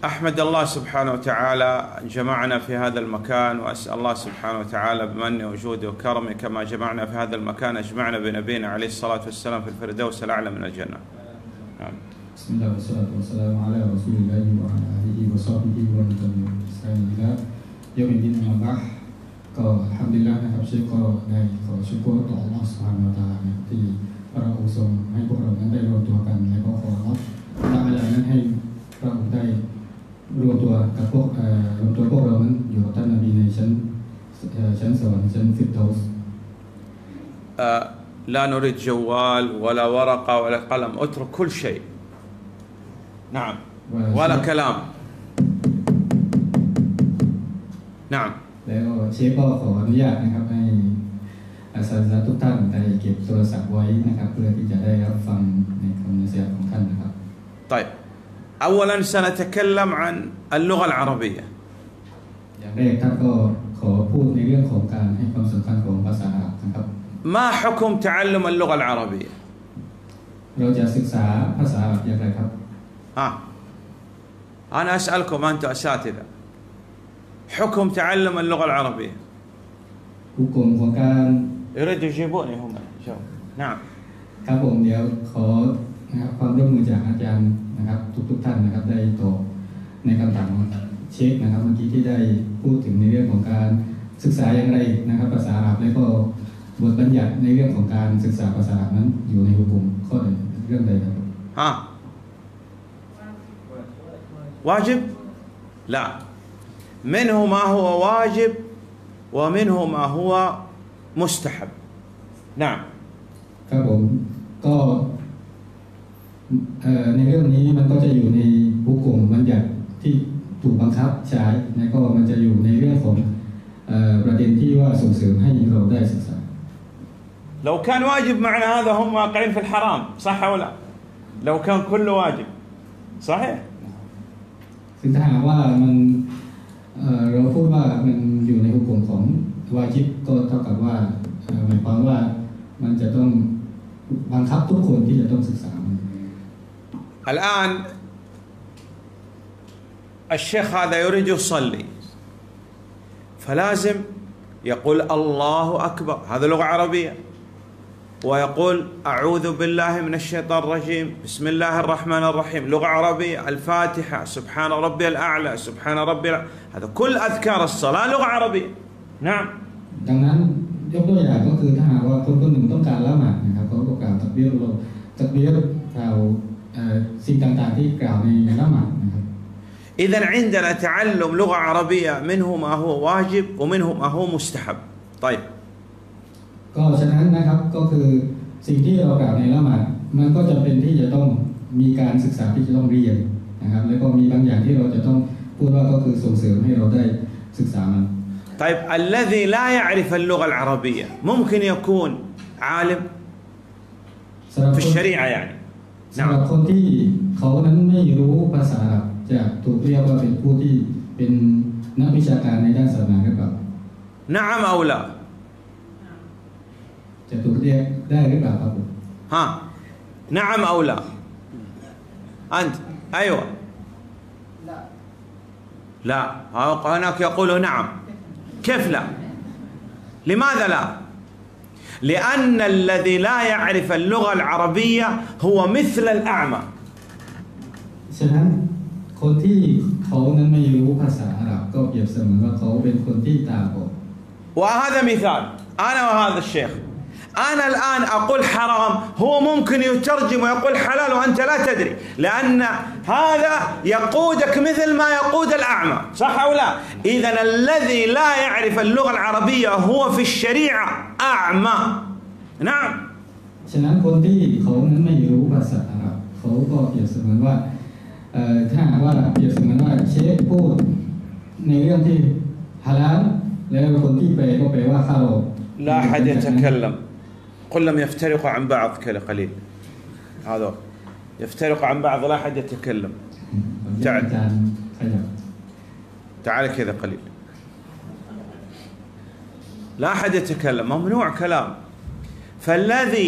أحمد الله سبحانه وتعالى جمعنا في هذا المكان، وأسأل الله سبحانه وتعالى بمنه وجوده وكرمه كما جمعنا في هذا المكان أجمعنا بنبينا عليه الصلاة والسلام في الفردوس الأعلى من الجنة. بسم الله والصلاة والسلام على رسول الله وعلى آله وصحبه ومن تبعهم إلى يوم الدين. أما بعد ก็อัลฮัมดุลิลละห์นะครับเชคก็ได้ขอชุกรต่ออัลเลาะห์ซุบฮานะฮูวะตะอาลาที่พระองค์ทรงให้พวกเรานั้นได้รวมตัวกันและก็ขออัลเลาะห์ตะอาลานั้นให้พระองค์ได้รวมตัวกับพวกเรานั้นอยู่กับท่านนบีในชั้นสวรรค์ชั้นฟิรดาวส์ لا نريد جوال ولا ورقة ولا قلم، اترك كل شيء. نعم. ولا كلام. نعم. แล้วเชฟก็ขออนุญาตนะครับให้ศาสนาทุกท่านได้เก็บโทรศัพท์ไว้นะครับเพื่อที่จะได้รับฟังในคำนิสิตของท่านนะครับ طيب. أولا سنتكلم عن اللغة العربية. อย่างแรกท่านก็ขอพูดในเรื่องของการให้ความสำคัญของภาษาอาหรับนะครับ ما حكم تعلم اللغة العربية؟ เราจะศึกษาภาษาอาหรับอย่างไรครับ أنا أسألكم أنتم أساتذة، حكم تعلم اللغة العربية. ผู้กลุ่มของการ يريدوا يجيبوني هم. نعم. ครับผมเดี๋ยวขอนะครับความร่วมมือจากอาจารย์นะครับทุกท่านนะครับได้ตอบในคำถามของเชคนะครับเมื่อกี้ที่ได้พูดถึงในเรื่องของการศึกษาอย่างไรนะครับภาษาอาหรับและก็บทบัญญัติในเรื่องของการศึกษาภาษาอาหรับนั้นอยู่ในหุกุมข้อใดเรื่องใดครับ واجب؟ لا. منه ما هو واجب ومنه ما هو مستحب. نعم. ครับผมก็ในเรื่องนี้มันก็จะอยู่ในหุกุมบัญญัติที่ถูกบังคับใช้และก็มันจะอยู่ในเรื่องของประเด็นที่ว่าส่งเสริมให้เราได้ศึกษา لو كان واجب معنى هذا هم واقعين في الحرام، صح ولا؟ لو كان كله واجب. صحيح. ซึ่งถ้าหากว่ามันเราพูดว่ามันอยู่ในหุกุมของวาญิบก็เท่ากับว่าหมายความว่ามันจะต้องบังคับทุกคนที่จะต้องศึกษา الآن الشيخ هذا يريد يصلي فلازم يقول الله أكبر، هذا لغة عربية، ويقول أعوذ بالله من الشيطان الرجيم، بسم الله الرحمن الرحيم، لغة عربية، الفاتحة، سبحان ربي الأعلى، سبحان ربي هذا كل أذكار الصلاة لغة عربية. نعم. ดังนั้นยกตัวอย่างก็คือถ้าหากว่าคนหนึ่งต้องการละหมาดนะครับเขาก็กล่าวตักบีรกล่าวสิ่งต่างๆที่กล่าวในละหมาดนะครับ إذا عندنا تعلم لغة عربية منه ما هو واجب ومنه ما هو مستحب. طيب. ก็ฉะนั้นนะครับก็คือสิ่งที่เรากล่าวในละหมาดมันก็จะเป็นที่จะต้องมีการศึกษาที่จะต้องเรียนนะครับแล้วก็มีบางอย่างที่เราจะต้องพูดว่าก็คือส่งเสริมให้เราได้ศึกษามัน طيب الذي لا يعرف اللغة العربية ممكن يكون عالم في الشريعة يعني. สำหรับคนที่เขานั้นไม่รู้ภาษาอาหรับจะถูกเรียกว่าเป็นผู้ที่เป็นนักวิชาการในด้านศาสนาหรือเปล่า نعم أو لا؟ จะถูกเรียกได้หรือเปล่าครับผม نعم أو لا؟ أنت أيوة. لا. هناك يقولوا نعم. كيف لا؟ لماذا لا؟ لأن الذي لا يعرف اللغة العربية هو مثل الأعمى. ฉะนั้นคนที่เขานั้นไม่รู้ภาษาอาหรับก็เปรียบเสมือนว่าเขาเป็นคนที่ตาบอด وهذا مثال أنا وهذا الشيخ، أنا الآن أقول حرام هو ممكن يترجم ويقول حلال وأنت لا تدري، لأن هذا يقودك مثل ما يقود الأعمى، صح أو لا؟ إذا الذي لا يعرف اللغة العربية هو في الشريعة أعمى. نعم. ฉะนั้นคนที่เขานั้นไม่รู้ภาษาอาหรับเขาก็เปรียบเสมือนว่าถ้าหากว่าเปรียบเสมือนว่าเชฟพูดในเรื่องที่ฮาลาลแล้วคนที่แปลก็แปลว่าข้าว لا أحد يتكلم، كلهم يفترقوا عن بعض كذا قليل، هذا يفترقوا عن بعض لا أحد يتكلم. تعال كذا قليل، لا أحد يتكلم، ممنوع كلام. فالذي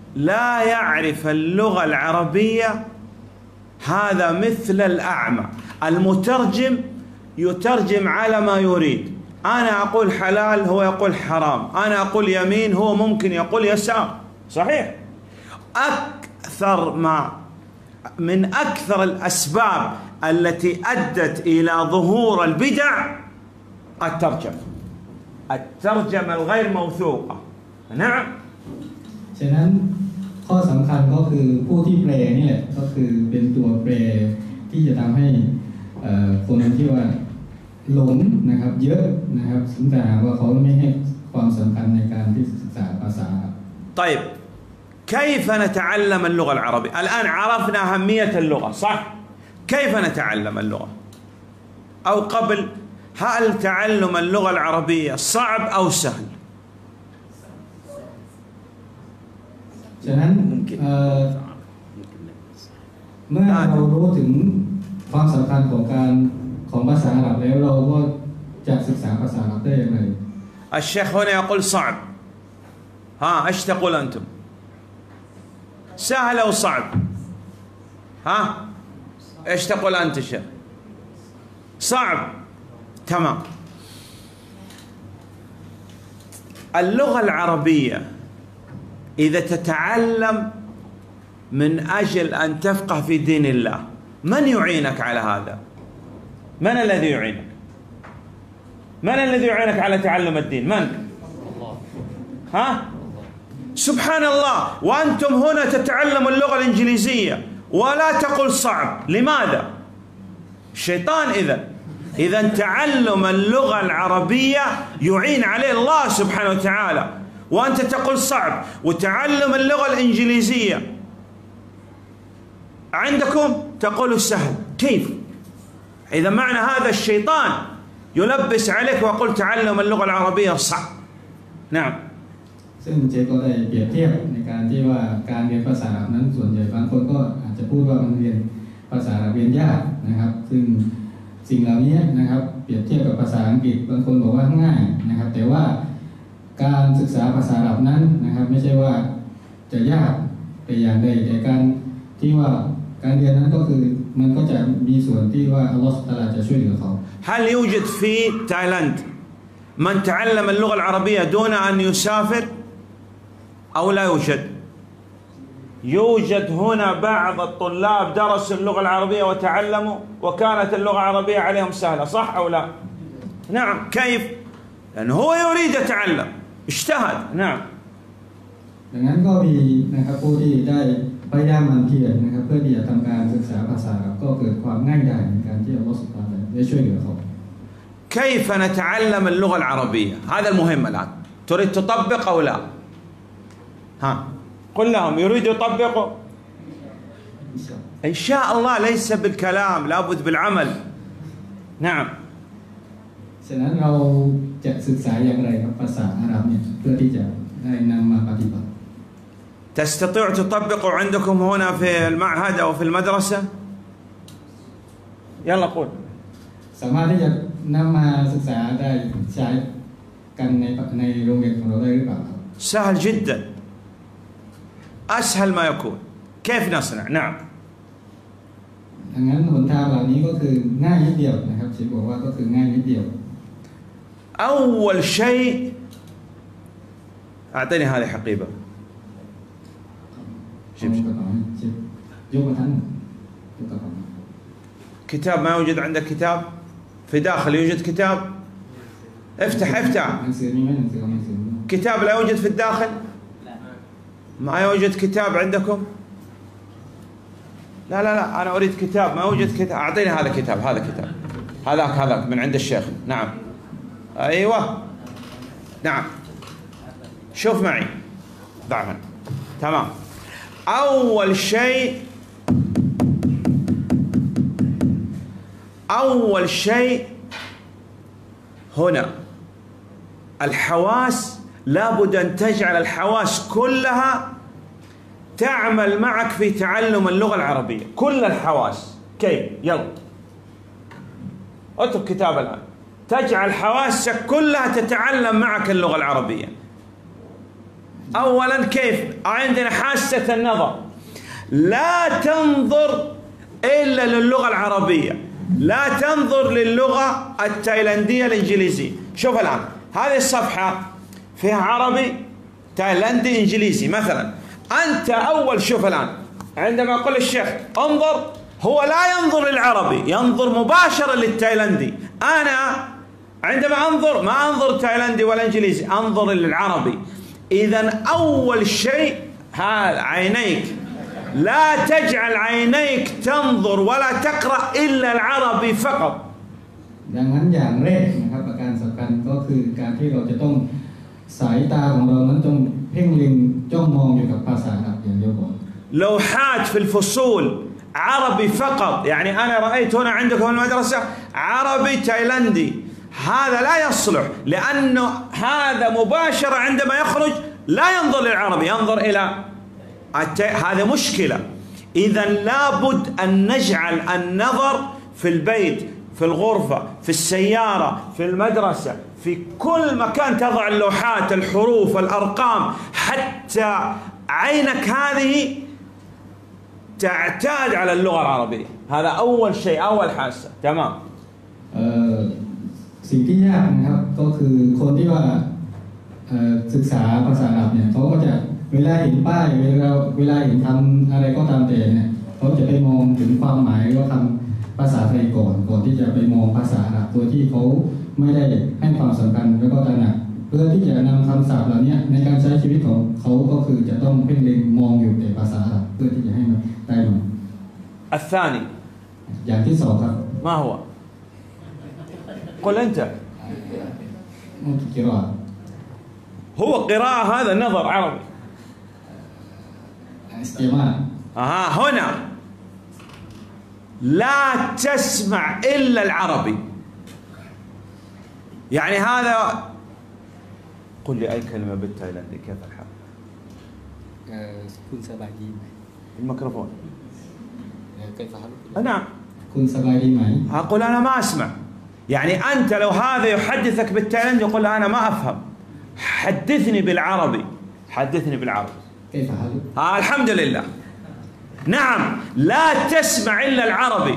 لا يعرف اللغة العربية هذا مثل الأعمى. المترجم يترجم على ما يريد. أنا أقول حلال هو يقول حرام، أنا أقول يمين هو ممكن يقول يسار. صحيح. من أكثر الأسباب التي أدت إلى ظهور البدع الترجمة الغير موثوقة. نعم. ฉะนั้นข้อสำคัญก็คือผู้ที่แปลนี่แหละก็คือเป็นตัวแปรที่จะทำให้คนที่ว่าหลงนะครับเยอะนะครับซึ่งแต่ว่าเขาไม่ให้ความสำคัญในการที่ศึกษาภาษา طيب كيف نتعلم اللغة العربية؟ الآن عرفنا أهمية اللغة، صح؟ كيف نتعلم اللغة؟ أو قبل، هل تعلم اللغة العربية صعب أو سهل؟ ฉะนั้นเมื่อเรารู้ถึงความสำคัญของภาษาอาหรับแล้วเราก็จะศึกษาภาษาอาหรับได้อย่างไร الشيخ هنا يقول صعب. ها ايش تقول أنتم؟ سهل أو صعب؟ ها ايش تقول أنت شيخ؟ صعب. تمام. اللغة العربية إذا تتعلم من أجل أن تفقه في دين الله، من يعينك على هذا؟ من الذي يعينك؟ من الذي يعينك على تعلم الدين؟ من؟ ها؟ سبحان الله. وأنتم هنا تتعلموا اللغة الإنجليزية ولا تقول صعب. لماذا؟ الشيطان إذا تعلم اللغة العربية يعين عليه الله سبحانه وتعالى، وأنت تقول صعب. وتعلم اللغة الإنجليزية عندكم تقول سهل. كيف؟ إذا معنى هذا الشيطان يلبس عليك ويقول تعلم اللغة العربية صعب. نعم. ซึ่งเจก็ได้เปรียบเทียบในการที่ว่าการเรียนภาษาอาหรับนั้นส่วนใหญ่บางคนก็อาจจะพูดว่ามันเรียนภาษาอาหรับเรียนยากนะครับซึ่งสิ่งเหล่านี้นะครับเปรียบเทียบกับภาษาอังกฤษบางคนบอกว่าง่ายนะครับแต่ว่าการศึกษาภาษาอาหรับนั้นนะครับไม่ใช่ว่าจะยากแต่อย่างใดแต่การที่ว่าการเรียนนั้นก็คือมันก็จะมีส่วนที่ว่าอัลลอฮฺซุบฮานะฮูวะตะอาลาจะช่วยเหลือเขา هل يوجد في تايلاند من تعلم اللغة العربية دون أن يسافر أو لا يوجد؟ يوجد هنا بعض الطلاب درسوا اللغة العربية وتعلموا وكانت اللغة العربية عليهم سهلة، صح أو لا؟ نعم. كيف؟ لأنه هو يريد يتعلم، اجتهد. نعم. ดังนั้นก็มีนะครับผู้ที่ได้พยายามมันเพียรนะครับเพื่อที่จะทำการศึกษาภาษาก็เกิดความง่ายดายในการที่อัลลอฮฺซุบฮานะฮูวะตะอาลาได้ช่วยเหลือเขา كيف نتعلم اللغة العربية؟ هذا المهم الآن. تريد تطبق أو لا؟ ها قل لهم يريد يطبقوا إن شاء الله، ليس بالكلام، لابد بالعمل. نعم. ฉะนั้นเราจะศึกษาอย่างไรครับภาษาอาหรับเนี่ยเพื่อที่จะได้นำมาปฏิบัติ تستطيع تطبقوا عندكم هنا في المعهد أو في المدرسة؟ يلا قول. สามารถที่จะนำมาศึกษาได้ใช้กันในโรงเรียนของเราได้หรือเปล่าครับ سهل جدا، أسهل ما يكون. كيف نصنع؟ نعم. ดังนั้นหนทางเหล่านี้ก็คือง่ายนิดเดียวนะครับเชฟบอกว่าก็คือง่ายนิดเดียว أول شيء أعطيني هذه حقيبة. كتاب ما يوجد عندك كتاب؟ في داخل يوجد كتاب؟ افتح كتاب لا يوجد في الداخل؟ ما يوجد كتاب عندكم؟ لا أنا أريد كتاب. ما يوجد كتاب. أعطيني هذا كتاب. هذا كتاب. هذاك من عند الشيخ. نعم. أيوة. نعم. شوف معي. ضعها. تمام. أول شيء هنا الحواس، لابد أن تجعل الحواس كلها تعمل معك في تعلم اللغة العربية. كل الحواس. كيف؟ يلا اترك كتاب الآن. تجعل حواسك كلها تتعلم معك اللغة العربية. أولا كيف؟ عندنا حاسة النظر، لا تنظر إلا للغة العربية، لا تنظر للغة التايلاندية الإنجليزية. شوف الآن هذه الصفحة فيها عربي تايلاندي إنجليزي مثلا. أنت أول شوف الآن عندما أقول الشيخ انظر، هو لا ينظر للعربي، ينظر مباشرة للتايلاندي. أنا عندما أنظر ما أنظر تايلاندي ولا إنجليزي، أنظر للعربي. إذا أول شيء هذا عينيك، لا تجعل عينيك تنظر ولا تقرأ إلا العربي فقط. ดังนั้นอย่างแรกนะครับประการสำคัญก็คือการที่เราจะต้องสายตาของเรานั้นจงเพ่งเล็งจ้องมองอยู่กับภาษาอาหรับอย่างเดียวก่อน لوحات في الفصول عربي فقط، يعني أنا رأيت هنا عندكم المدرسة عربي تايلاندي، هذا لا يصلح، لأنه هذا مباشرة عندما يخرج لا ينظر للعربي، ينظر إلى هذا مشكلة. إذا لابد أن نجعل النظر في البيت، في الغرفة، في السيارة، في المدرسة، في كل مكان تضع اللوحات، الحروف، الأرقام، حتى عينك هذه تعتاد على اللغة العربية. هذا أول شيء، أول حاسة. تمام. สิ่งที่ยากนะครับก็คือคนที่ว่าศึกษาภาษาอาหรับเนี่ยเขาก็จะเวลาเห็นป้ายเวลาเห็นคำอะไรก็ตามแต่เนี่ยเขาจะไปมองถึงความหมายว่าคำภาษาไทยก่อนที่จะไปมองภาษาอาหรับตัวที่เขาไม่ได้ให้ความสำคัญแล้วก็ตระหนักเพื่อที่จะนำคำศัพท์เหล่านี้ในการใช้ชีวิตของเขาก็คือจะต้องเพ่งเล็งมองอยู่ในภาษาอาหรับเพื่อที่จะให้มันได้มา الثاني อย่างที่สองครับ ما هو؟ قل أنت. هو قراءة، هذا نظر عربي. استماع. هنا لا تسمع إلا العربي. يعني هذا قل لي أي كلمة بالتايلاندي كيف الحال؟ كن سبايدي. الميكروفون. كيف حالك؟ نعم. كن سبايدي معي. أقول أنا ما أسمع. يعني أنت لو هذا يحدثك بالتايلاندي يقول أنا ما أفهم، حدثني بالعربي، حدثني بالعربي. كيف حالك؟ الحمد لله. نعم، لا تسمع إلا العربي.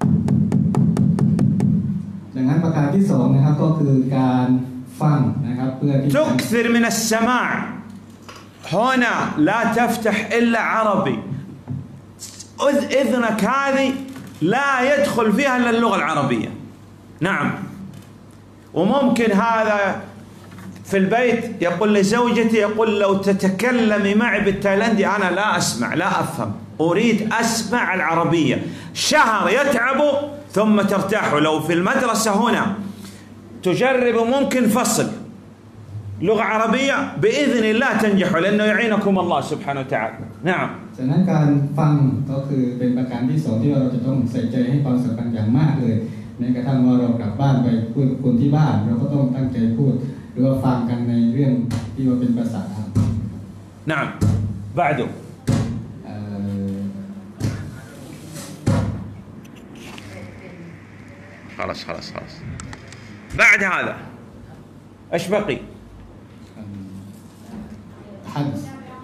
ดังนั้นประการที่สองนะครับก็คือการฟังนะครับเพื่อที่ تكثر من السماع. هنا لا تفتح إلا عربي. إذنك هذه لا يدخل فيها إلا اللغة العربية. نعم. وممكن هذا في البيت يقول لزوجتي، يقول لو تتكلمي معي بالتايلاندي أنا لا أسمع، لا أفهم، أريد أسمع العربية. شهر يتعب ثم ترتاح. لو في المدرسة هنا تجرب ممكن فصل لغة عربية بإذن الله تنجحوا، لأنه يعينكم الله سبحانه وتعالى. نعم. ฉะนั้นการฟังก็คือเป็นประการที่สองที่เราจะต้องใส่ใจให้ความสำคัญอย่างมากเลยแม้กระทั่งว่าเรากลับบ้านไปพูดกับคนที่บ้านเราก็ต้องตั้งใจพูดหรือว่าฟังกันในเรื่องที่ว่าเป็นภาษา نعم. بعده. خلاص. بعد هذا ايش بقي؟ حدث.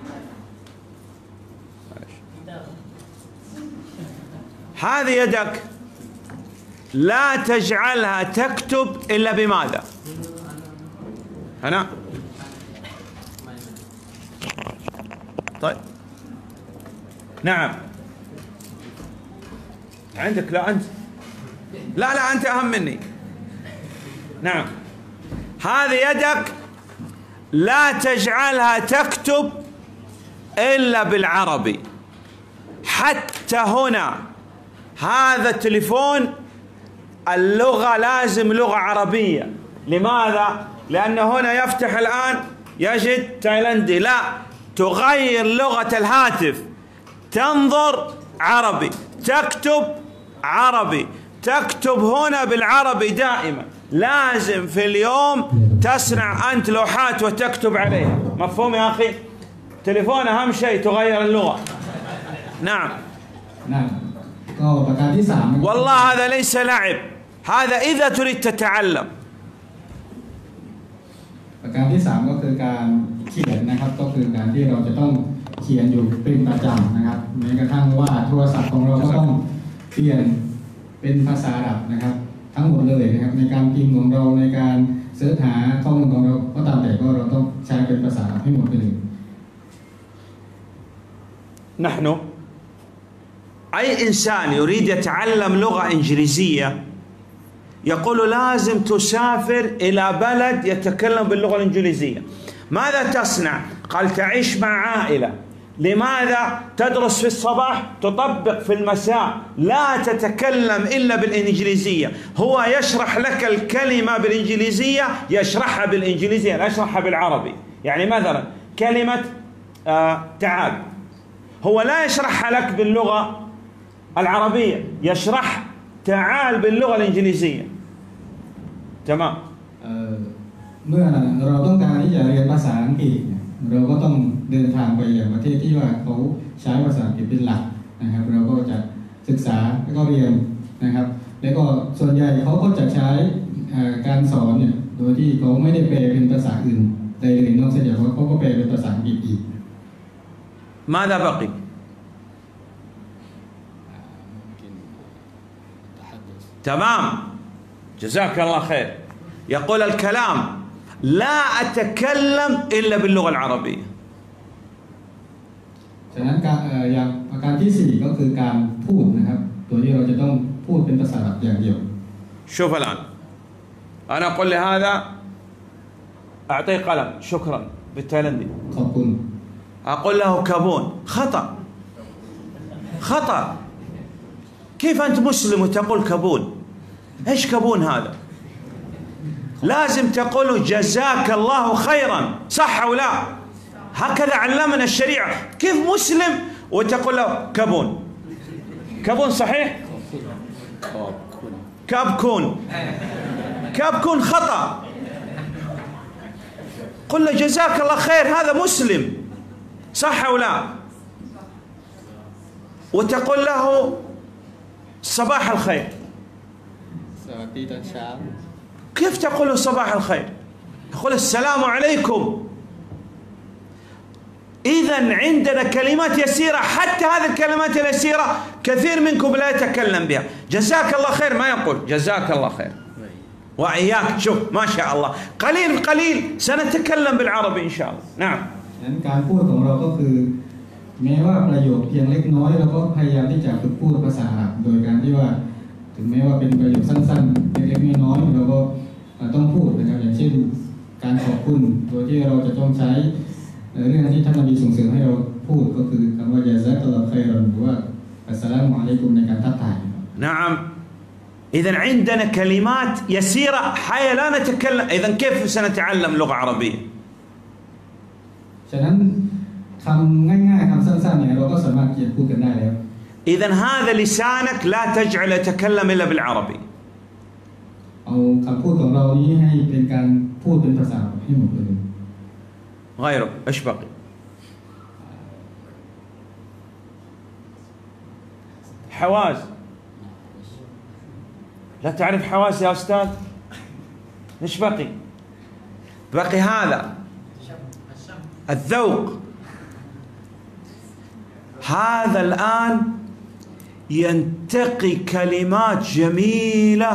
هذه يدك لا تجعلها تكتب إلا بماذا؟ هنا. طيب. نعم. عندك. لا أنت. لا أنت أهم مني. نعم. هذه يدك لا تجعلها تكتب إلا بالعربي. حتى هنا هذا التليفون اللغة لازم لغة عربية. لماذا؟ لأنه هنا يفتح الآن يجد تايلاندي. لا، تغير لغة الهاتف، تنظر عربي، تكتب عربي، تكتب هنا بالعربي دائما. لازم في اليوم تصنع أنت لوحات وتكتب عليها. مفهوم يا أخي؟ تليفون أهم شيء تغير اللغة. نعم. والله هذا ليس لعب، هذا إذا تريد تتعلم. ประการที่3ก็คือการเขียนนะครับก็คือการที่เราจะต้องเขียนอยู่เป็นประจำนะครับแม้กระทั่งว่าโทรศัพท์ของเราก็ต้องเปลี่ยนเป็นภาษาอาหรับนะครับทั้งหมดเลยนะครับในการพิมพ์ของเราในการเสิร์ชหาข้อมูลของเราก็ตามแต่ก็เราต้องใช้เป็นภาษาอาหรับให้หมดไปเลย نحن أي إنسان يريد يتعلم لغة إنجليزية يقول لازم تسافر إلى بلد يتكلم باللغة الإنجليزية. ماذا تصنع؟ قال تعيش مع عائلة. لماذا؟ تدرس في الصباح تطبق في المساء، لا تتكلم إلا بالإنجليزية. هو يشرح لك الكلمة بالإنجليزية يشرحها بالإنجليزية لا يشرحها بالعربي. يعني مثلا كلمة تعال هو لا يشرحها لك باللغة العربية، يشرح تعال باللغة الإنجليزية. تمام. เมื่อเราต้องการที่จะเรียนภาษาอังกฤษเราก็ต้องเดินทางไปยังประเทศที่ว่าเขาใช้ภาษาอังกฤษเป็นหลักนะครับเราก็จะศึกษาแล้วก็เรียนนะครับแล้วก็ส่วนใหญ่เขาก็จะใช้การสอนเนี่ยโดยที่เขาไม่ได้แปลเป็นภาษาอื่นใดเลยนอกจากว่าเขาก็แปลเป็นภาษาอังกฤษอีก ماذا بقي؟ تمام جزاك الله خير. يقول الكلام لا أتكلم إلا باللغة العربية. ฉะนั้นอย่างประการที่4ก็คือการพูดนะครับตัวที่เราจะต้องพูดเป็นภาษาอาหรับอย่างเดียว شوف الآن أنا أقول لهذا أعطيه قلم شكرا بالتايلندي ขอบคุณ أقول له كابون خطأ خطأ. كيف أنت مسلم وتقول كابون؟ إيش كابون هذا؟ لازم تقول جزاك الله خيرا، صح أو لا؟ هكذا علمنا الشريعة. كيف مسلم وتقول له كابون؟ كابون صحيح؟ كابكون كابكون خطأ. قل له جزاك الله خير هذا مسلم، صح أو لا؟ وتقول له صباح الخير. كيف تقول له صباح الخير؟ يقول السلام عليكم. إذا عندنا كلمات يسيرة، حتى هذه الكلمات اليسيرة كثير منكم لا يتكلم بها. جزاك الله خير ما يقول جزاك الله خير. وإياك شوف ما شاء الله قليل قليل سنتكلم بالعربي إن شاء الله. نعم. งั้นการพูดของเราก็คือแม้ว่าประโยคเพียงเล็กน้อยเราก็พยายามที่จะฝึกพูดภาษาอาหรับโดยการที่ว่าถึงแม้ว่าเป็นประโยคสั้นๆเล็กๆน้อยๆเราก็ต้องพูดนะครับอย่างเช่นการขอบคุณโดยที่เราจะต้องใช้เรื่องที่ท่านนบีส่งเสริมให้เราพูดก็คือคำว่าญะซากัลลอฮุค็อยรอนหรือว่าอัสสลามุอะลัยกุมในการทักทาย نعم. إذا عندنا كلمات يسيرة حيا لا نتكلم. إذا كيف سنتعلم لغة عربية؟ ฉะนั้นคำง่ายๆคำสั้นๆเนี่ยเราก็สามารถที่จะพูดกันได้แล้ว إذا هذا لسانك لا تجعل يتكلم إلا بالعربي. เอาคำพูดของเรานี้ให้เป็นการพูดเป็นภาษาให้หมดเลย غيره إيش بقي؟ حواس. لا تعرف حواس يا أستاذ؟ إيش بقي؟ بقي هذا الذوق. هذا الآن ينتقي كلمات جميلة،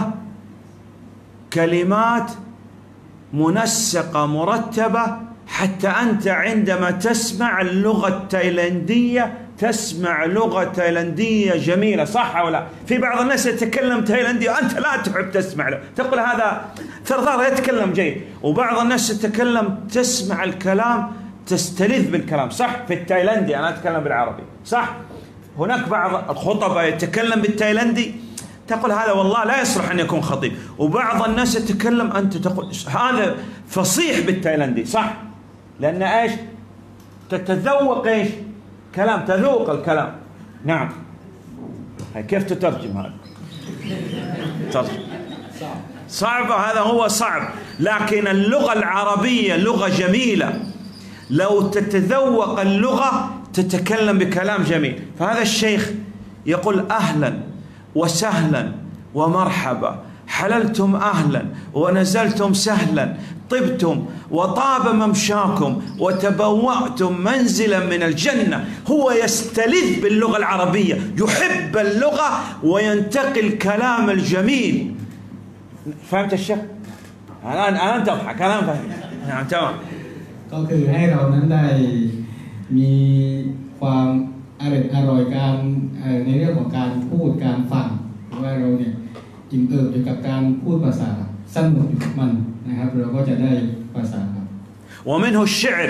كلمات منسقة مرتبة، حتى أنت عندما تسمع اللغة التايلاندية تسمع لغة تايلاندية جميلة، صح أو لا؟ في بعض الناس يتكلم تايلاندي وأنت لا تحب تسمع له، تقول هذا ثرثار يتكلم جيد، وبعض الناس يتكلم تسمع الكلام تستلذ بالكلام، صح؟ في التايلاندي أنا أتكلم بالعربي، صح؟ هناك بعض الخطباء يتكلم بالتايلاندي تقول هذا والله لا يصلح أن يكون خطيب، وبعض الناس يتكلم أنت تقول هذا فصيح بالتايلاندي، صح؟ لأن إيش؟ تتذوق إيش؟ كلام، تذوق الكلام. نعم. هاي كيف تترجم هذا؟ ترجم صعبة، هذا هو صعب، لكن اللغة العربية لغة جميلة، لو تتذوق اللغة تتكلم بكلام جميل. فهذا الشيخ يقول أهلا وسهلا ومرحبا، حللتم أهلا ونزلتم سهلا، طبتم وطاب ممشاكم وتبوأتم منزلا من الجنة. هو يستلذ باللغة العربية، يحب اللغة وينتقي الكلام الجميل. فهمت الشيخ؟ الآن تضحك، الآن فهمت. نعم تمام. ก็คือให้เรานั้นได้มีความอร่อยการในเรื่องของการพูดการฟังว่าเราเนี่ยอิ่มเอิบอยู่กับการพูดภาษาสนุกอยู่กับมันนะครับเราก็จะได้ภาษาครับ ومنه الشعر.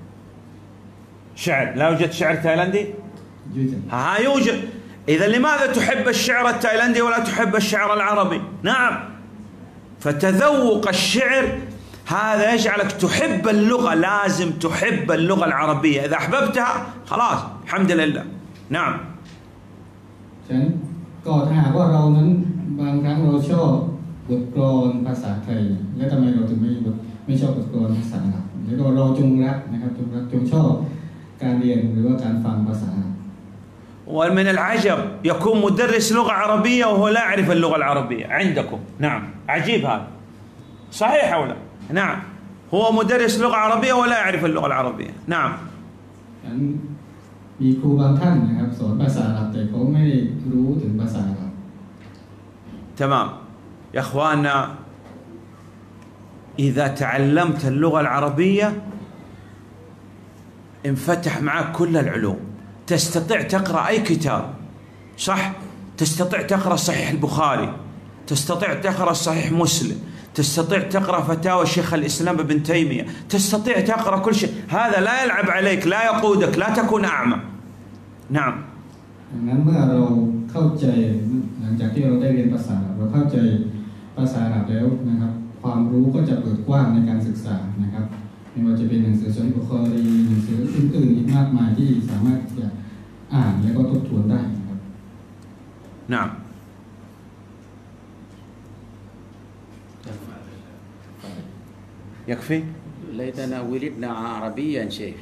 شعر، لا يوجد شعر تايلاندي؟ ها يوجد. إذا لماذا تحب الشعر التايلاندي ولا تحب الشعر العربي؟ نعم، فتذوق الشعر هذا يجعلك تحب اللغة. لازم تحب اللغة العربية، إذا أحببتها خلاص الحمد لله. نعم. ฉะนั้นก็ถ้าหากว่าเรานั้นบางครั้งเราชอบบทกลอนภาษาไทยและทำไมเราถึงไม่ชอบบทกลอนภาษาอังกฤษแล้วก็เราจงรักนะครับจงชอบการเรียนหรือว่าการฟังภาษา ومن العجب يكون مدرس لغة عربية وهو لا يعرف اللغة العربية عندكم. نعم، عجيب هذا. صحيح أو لا؟ نعم، هو مدرس لغة عربية ولا يعرف اللغة العربية. نعم. มีครูบางท่านนะครับสอนภาษาอาหรับแต่เขาไม่รู้ถึงภาษาอาหรับ تمام يا اخواننا، اذا تعلمت اللغة العربية انفتح معك كل العلوم، تستطيع تقرأ اي كتاب، صح؟ تستطيع تقرأ صحيح البخاري، تستطيع تقرأ صحيح مسلم، تستطيع تقرأ فتاوى شيخ الإسلام ابن تيمية، تستطيع تقرأ كل شيء. هذا لا يلعب عليك، لا يقودك، لا تكون أعمى. نعم. ดังนั้นเมื่อเราเข้าใจหลังจากที่เราได้เรียนภาษาเราเข้าใจภาษาอาหรับแล้วนะครับความรู้ก็จะเปิดกว้างในการศึกษานะครับไม่ว่าจะเป็นหนังสือซอฮีฮ์บุคอรีหนังสืออื่นๆอีกมากมายที่สามารถจะอ่านและก็ทบทวนได้นะครับ نعم. يكفي؟ ليتنا ولدنا عربيا شيخ.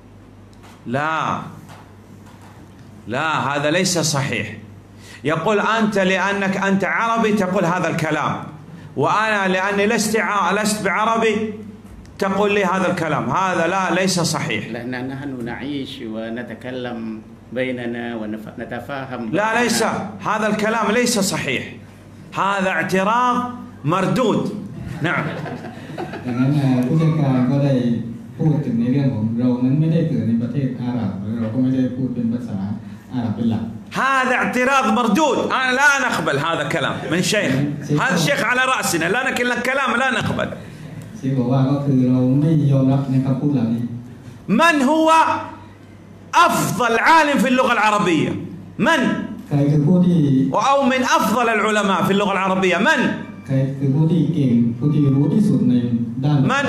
لا، هذا ليس صحيح. يقول أنت لأنك أنت عربي تقول هذا الكلام، وأنا لأني لست بعربي تقول لي هذا الكلام. هذا ليس صحيح. لأننا نحن نعيش ونتكلم بيننا ونتفاهم. لا، ليس هذا الكلام ليس صحيح. هذا اعتراض مردود. نعم. ดังนั้นผู้จัดการก็ได้พูดถึงในเรื่องของเรานั้นไม่ได้เกิดในประเทศอาหรับเราก็ไม่ได้พูดเป็นภาษาอาหรับเป็นหลัก هذا اعتراض مردود. أنا لا نقبل هذا الكلام من الشيخ. هذا الشيخ على رأسنا، لا نكل الكلام لا نقبل. ที่บอกว่าก็คือเราไม่ยอมรับในคำพูดเหล่านี้ من هو أفضل عالم في اللغة العربية؟ من؟ ใครคือผู้ที่ أو من أفضل العلماء في اللغة العربية؟ من؟ ใครคือผู้ที่เก่งผู้ที่รู้ที่สุดในด้าน من؟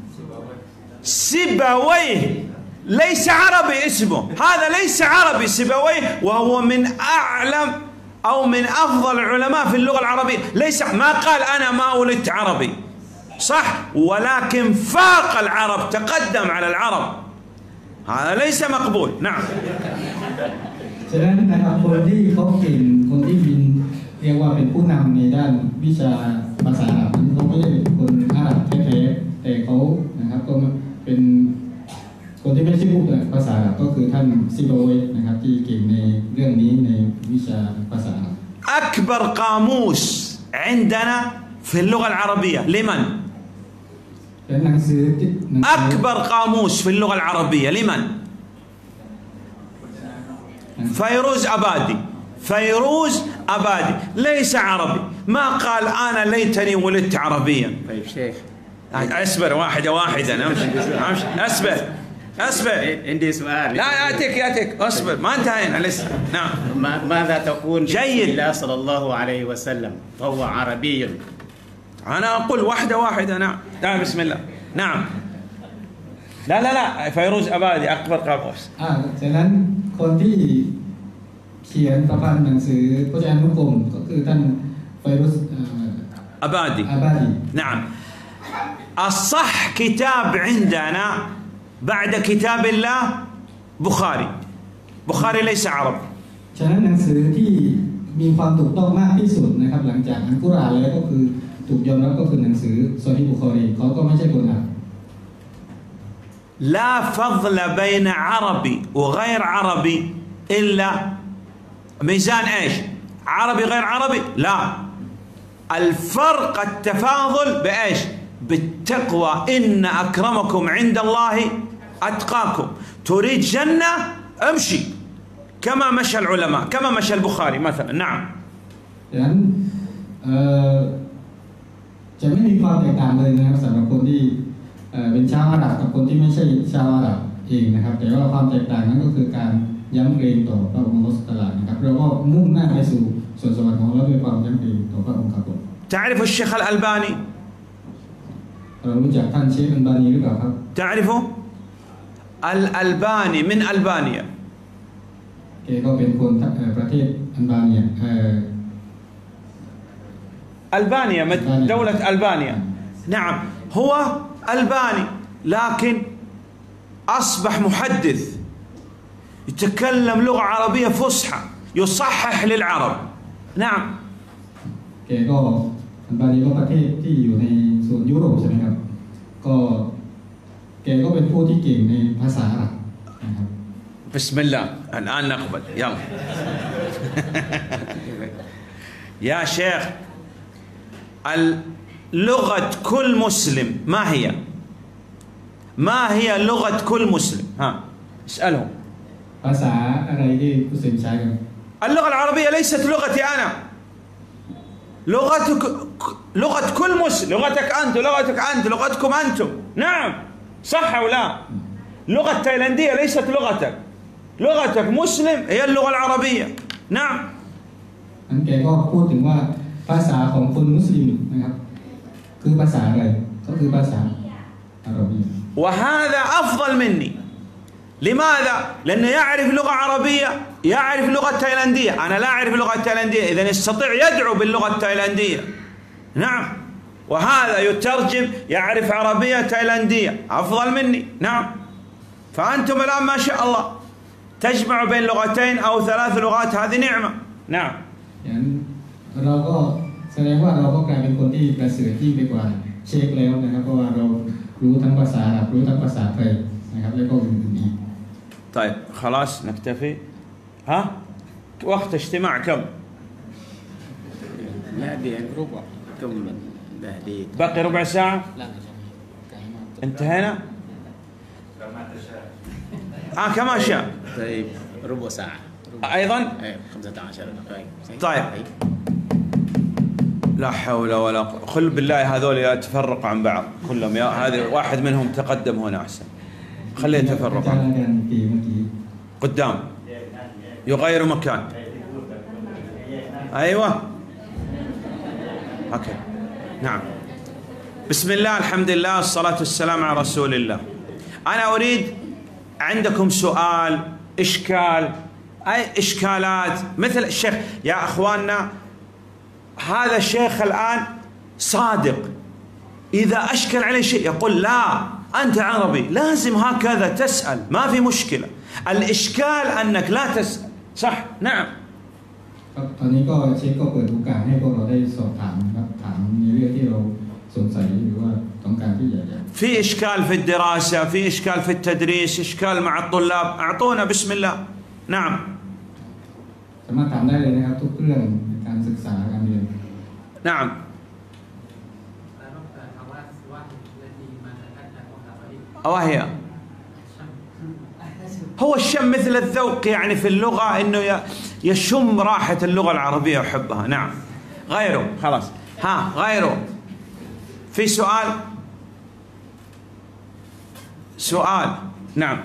سيبويه. ليس عربي اسمه، هذا ليس عربي سيبويه، وهو من أعلم أو من أفضل العلماء في اللغة العربية. ليس ما قال أنا ما ولدت عربي، صح، ولكن فاق العرب، تقدم على العرب. هذا ليس مقبول. نعم. ฉะนั้นนะครับคนที่เขาเก่งคนที่เรียกว่าเป็นผู้นำในด้านวิชาภาษาอาหรับนั้นเขาไม่ใช่คนอาหรับแท้ๆแต่เขานะครับก็เป็นคนที่ไม่ใช่ผู้ภาษาอาหรับก็คือท่านซิโบเวนะครับที่เก่งในเรื่องนี้ในวิชาภาษาอาหรับ أكبر قاموس عندنا في اللغة العربية لمن؟ أكبر قاموس في اللغة العربية لمن؟ فيروز أبادي. فيروز أبادي ليس عربي، ما قال أنا ليتني ولدت عربيا. طيب شيخ، أصبر واحدة أصبر عندي سؤال. لا يأتيك أصبر، ما انتهينا لسه. نعم. ماذا تقول جيد. الله صلى الله عليه وسلم فهو عربي؟ أنا أقول واحدة. نعم. بسم الله. نعم. لا فيروز أبادي أكبر قاموس. ฉะนั้นคนที่เขียนประพันธ์หนังสือพจนานุกรมก็คือท่านไฟรุส أبادي. أبادي. نعم. الصح كتاب عندنا بعد كتاب الله بخاري. بخاري ليس عربي. ฉะนั้นหนังสือที่มีความถูกต้องมากที่สุดนะครับหลังจากอัลกุรอานแล้วก็คือถูกยอมรับก็คือหนังสือซอฮีฮ์บุคอรีเขาก็ไม่ใช่คนอาหรับ لا فضل بين عربي وغير عربي إلا ميزان إيش؟ عربي غير عربي؟ لا، الفرق التفاضل بإيش؟ بالتقوى. إن أكرمكم عند الله أتقاكم. تريد جنة امشي كما مشى العلماء، كما مشى البخاري مثلا. نعم. ดังนั้นจะไม่มีความแตกต่างเลยนะครับสำหรับคนที่เป็นชาวอาหรับกับคนที่ไม่ใช่ชาวอาหรับเองนะครับแต่ว่าความแตกต่างนั้นก็คือการย้ำเกรงต่อพระองค์อัลเลาะห์ซุบฮานะฮูวะตะอาลานะครับเราก็มุ่งหน้าไปสู่ส่วนสวรรค์ของเราด้วยความย้ำเกรงต่อพระองค์ครับผม تعرف الشيخ الألباني؟ เรารู้จักท่านเชคอัลบานีหรือเปล่าครับ تعرفه؟ الألباني من ألبانيا. แกก็เป็นคนประเทศอัลบาเนีย ألبانيا دولة ألبانيا. نعم هو ألباني لكن أصبح محدث يتكلم لغة عربية فصحى يصحح للعرب. نعم. แกก็อัลบานีก็ประเทศที่อยู่ในโซนยุโรปใช่ไหมครับก็แกก็เป็นผู้ที่เก่งในภาษาอาหรับนะครับ بسم الله الآن نقبل يلا. يا شيخ لغة كل مسلم ما هي؟ ما هي لغة كل مسلم؟ ها اسألهم. ภาษาอะไรที่มุสลิมใช้กัน اللغة العربية ليست لغتي أنا، لغة كل مسلم، لغتك أنت، لغتك أنت، لغتكم أنتم. نعم صح أو لا؟ اللغة التايلاندية ليست لغتك، لغتك مسلم هي اللغة العربية. نعم. อันแกก็พูดถึงว่าภาษาของคนมุสลิมนะครับคือภาษาอะไรก็คือภาษาอาหรับ وهذا أفضل مني. لماذا؟ لأنه يعرف لغة عربية، يعرف لغة تايلاندية. أنا لا أعرف اللغة التايلاندية، إذن يستطيع يدعو باللغة التايلاندية. نعم. وهذا يترجم يعرف عربية تايلاندية أفضل مني. نعم. فأنتم الآن ما شاء الله تجمع بين لغتين أو 3 لغات، هذه نعمة. نعم. อย่างเราก็แสดงว่าเราก็กลายเป็นคนที่ประเสริฐยิ่งไปกว่าเชคแล้วนะครับเพราะว่าเรารู้ทั้งภาษาอาหรับรู้ทั้งภาษาไทยนะครับแล้วก็อื่นๆอีก طيب خلاص نكتفي. ها وقت اجتماع كم؟ لا دي ربع كم تهديد باقي ربع ساعة؟ لا انتهينا؟ كما شاء. طيب ربع ساعة أيضا؟ 15 دقائق. طيب لا حول ولا قوة. خل بالله هذول يتفرقوا عن بعض كلهم، يا هذا واحد منهم تقدم هنا أحسن، خليه يتفرق قدام يغير مكان. أيوة هكذا. نعم. بسم الله الحمد لله والصلاة والسلام على رسول الله. أنا أريد عندكم سؤال، إشكال، أي إشكالات مثل الشيخ. يا أخواننا هذا الشيخ الآن صادق، إذا أشكل عليه شيء يقول لا أنت عربي لازم هكذا تسأل، ما في مشكلة. الإشكال أنك لا تسأل. صح. نعم. ตอนนี้ก็เชคก็เปิดโอกาสให้พวกเราได้สอบถามนะครับถามในเรื่องที่เราสงสัยหรือว่าต้องการที่อยากจะ في إشكال في الدراسة، في إشكال في التدريس، إشكال مع الطلاب، أعطونا بسم الله. نعم. สามารถถามได้เลยนะครับทุกเรื่องในการศึกษาการเรียน نعم. وهي هو الشم مثل الذوق يعني في اللغة، إنه يشم راحة اللغة العربية ويحبها. نعم. غيره خلاص. ها غيره في سؤال. نعم.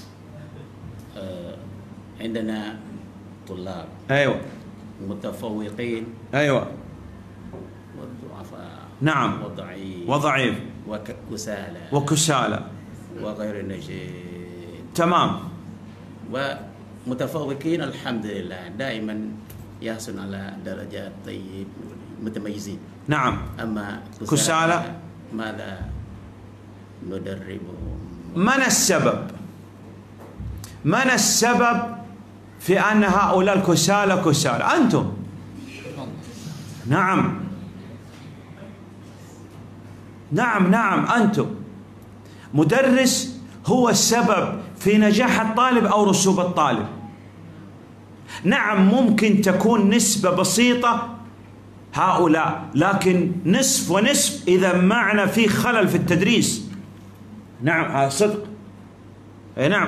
عندنا طلاب أيوة متفوقين أيوة والضعفاء. نعم. وضعيف وكسالى وغير نجيد. تمام. ومتفوقين الحمد لله دائما يحصل على درجات طيب متميزين. نعم. أما كسالى ماذا ندربهم؟ من السبب في أن هؤلاء الكسالى كسالى؟ أنتم نعم نعم نعم، أنتم مدرس هو السبب في نجاح الطالب أو رسوب الطالب. نعم ممكن تكون نسبة بسيطة هؤلاء، لكن نصف ونصف إذا معنا في خلل في التدريس. نعم هذا صدق. أي نعم.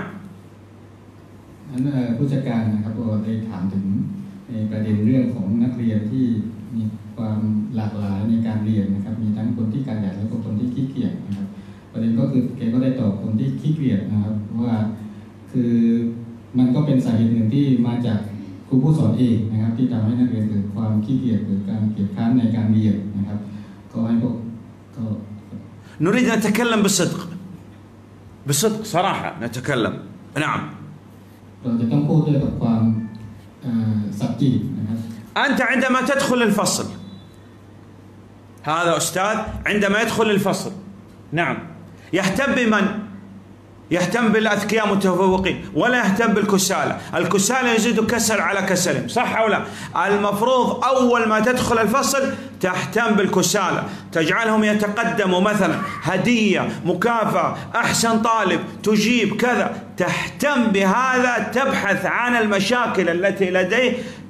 ผู้จัดการนะครับก็ได้ถามถึงในประเด็นเรื่องของนักเรียนที่มีความหลากหลายในการเรียนนะครับมีทั้งคนที่ขยันและคนที่ขี้เกียจนะครับประเด็นก็คือแกก็ได้ตอบคนที่ขี้เกียจนะครับว่าคือมันก็เป็นสาเหตุหนึ่งที่มาจากครูผู้สอนเองนะครับที่ทำให้นักเรียนเกิดความขี้เกียจเกิดการเกียจคร้านในการเรียนนะครับก็ให้พวกก็ نريد أن نتكلم بصدق بصدق صراحة نتكلم. نعم เราจะต้องพูดด้วยกับความสัตย์จริงนะครับ أنت عندما تدخل الفصل، هذا أستاذ عندما يدخل الفصل نعم يهتم بمن؟ يهتم بالأذكياء متفوقين ولا يهتم بالكسالى. الكسالى يزيد كسل على كسلهم، صح أو لا؟ المفروض أول ما تدخل الفصل تهتم بالكسالى، تجعلهم يتقدموا مثلا هدية مكافأة أحسن طالب تجيب كذا، تهتم بهذا، تبحث عن المشاكل التي لديه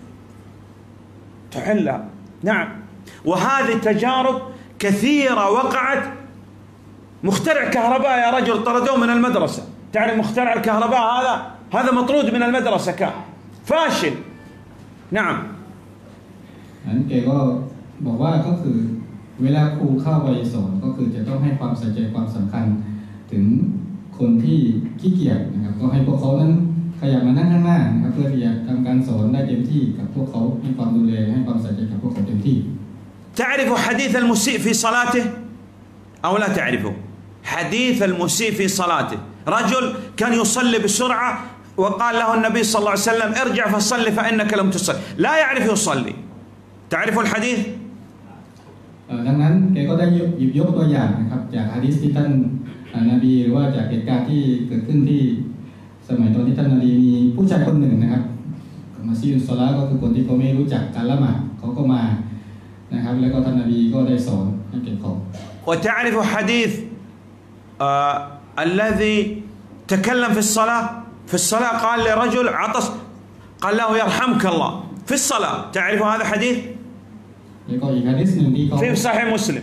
تحلها. نعم وهذه تجارب كثيرة وقعت. مخترع كهرباء يا رجل طردوه من المدرسة، تعرف مخترع الكهرباء هذا مطرود من المدرسة، كان فاشل. نعم นั้นแกก็บอกว่าก็คือเวลาครูเข้าไปสอนก็คือจะต้องให้ความใส่ใจความสำคัญถึงคนที่ขี้เกียจนะครับก็ให้พวกเขานั้นขยับมานั่งข้างหน้านะครับเพื่อที่จะทำการสอนได้เต็มที่กับพวกเขาให้ความดูแลให้ความใส่ใจกับพวกเขาเต็มที่ تعرف حديث المسيء في صلاته أو لا تعرفه؟ حديث المسيء في صلاته، رجل كان يصلي بسرعة وقال له النبي صلى الله عليه وسلم ارجع فصلي فإنك لم تصلي، لا يعرف يصلي. تعرف الحديث؟ ดังนั้นแกก็ได้หยิบยกตัวอย่างนะครับจากหะดีษที่ท่านนบีหรือว่าจากเหตุการณ์ที่เกิดขึ้นที่สมัยตอนที่ท่านนบีมีผู้ชายคนหนึ่งนะครับมาซีอุสลาก็คือคนที่เขาไม่รู้จักการละหมาดเขาก็มานะครับแล้วก็ท่านนบีก็ได้สอนให้เก็บของ وتعرف حديث الذي تكلم في الصلاة قال لرجل عطس قال له يرحمك الله في الصلاة. تعرف هذا حديث؟ في صحيح مسلم.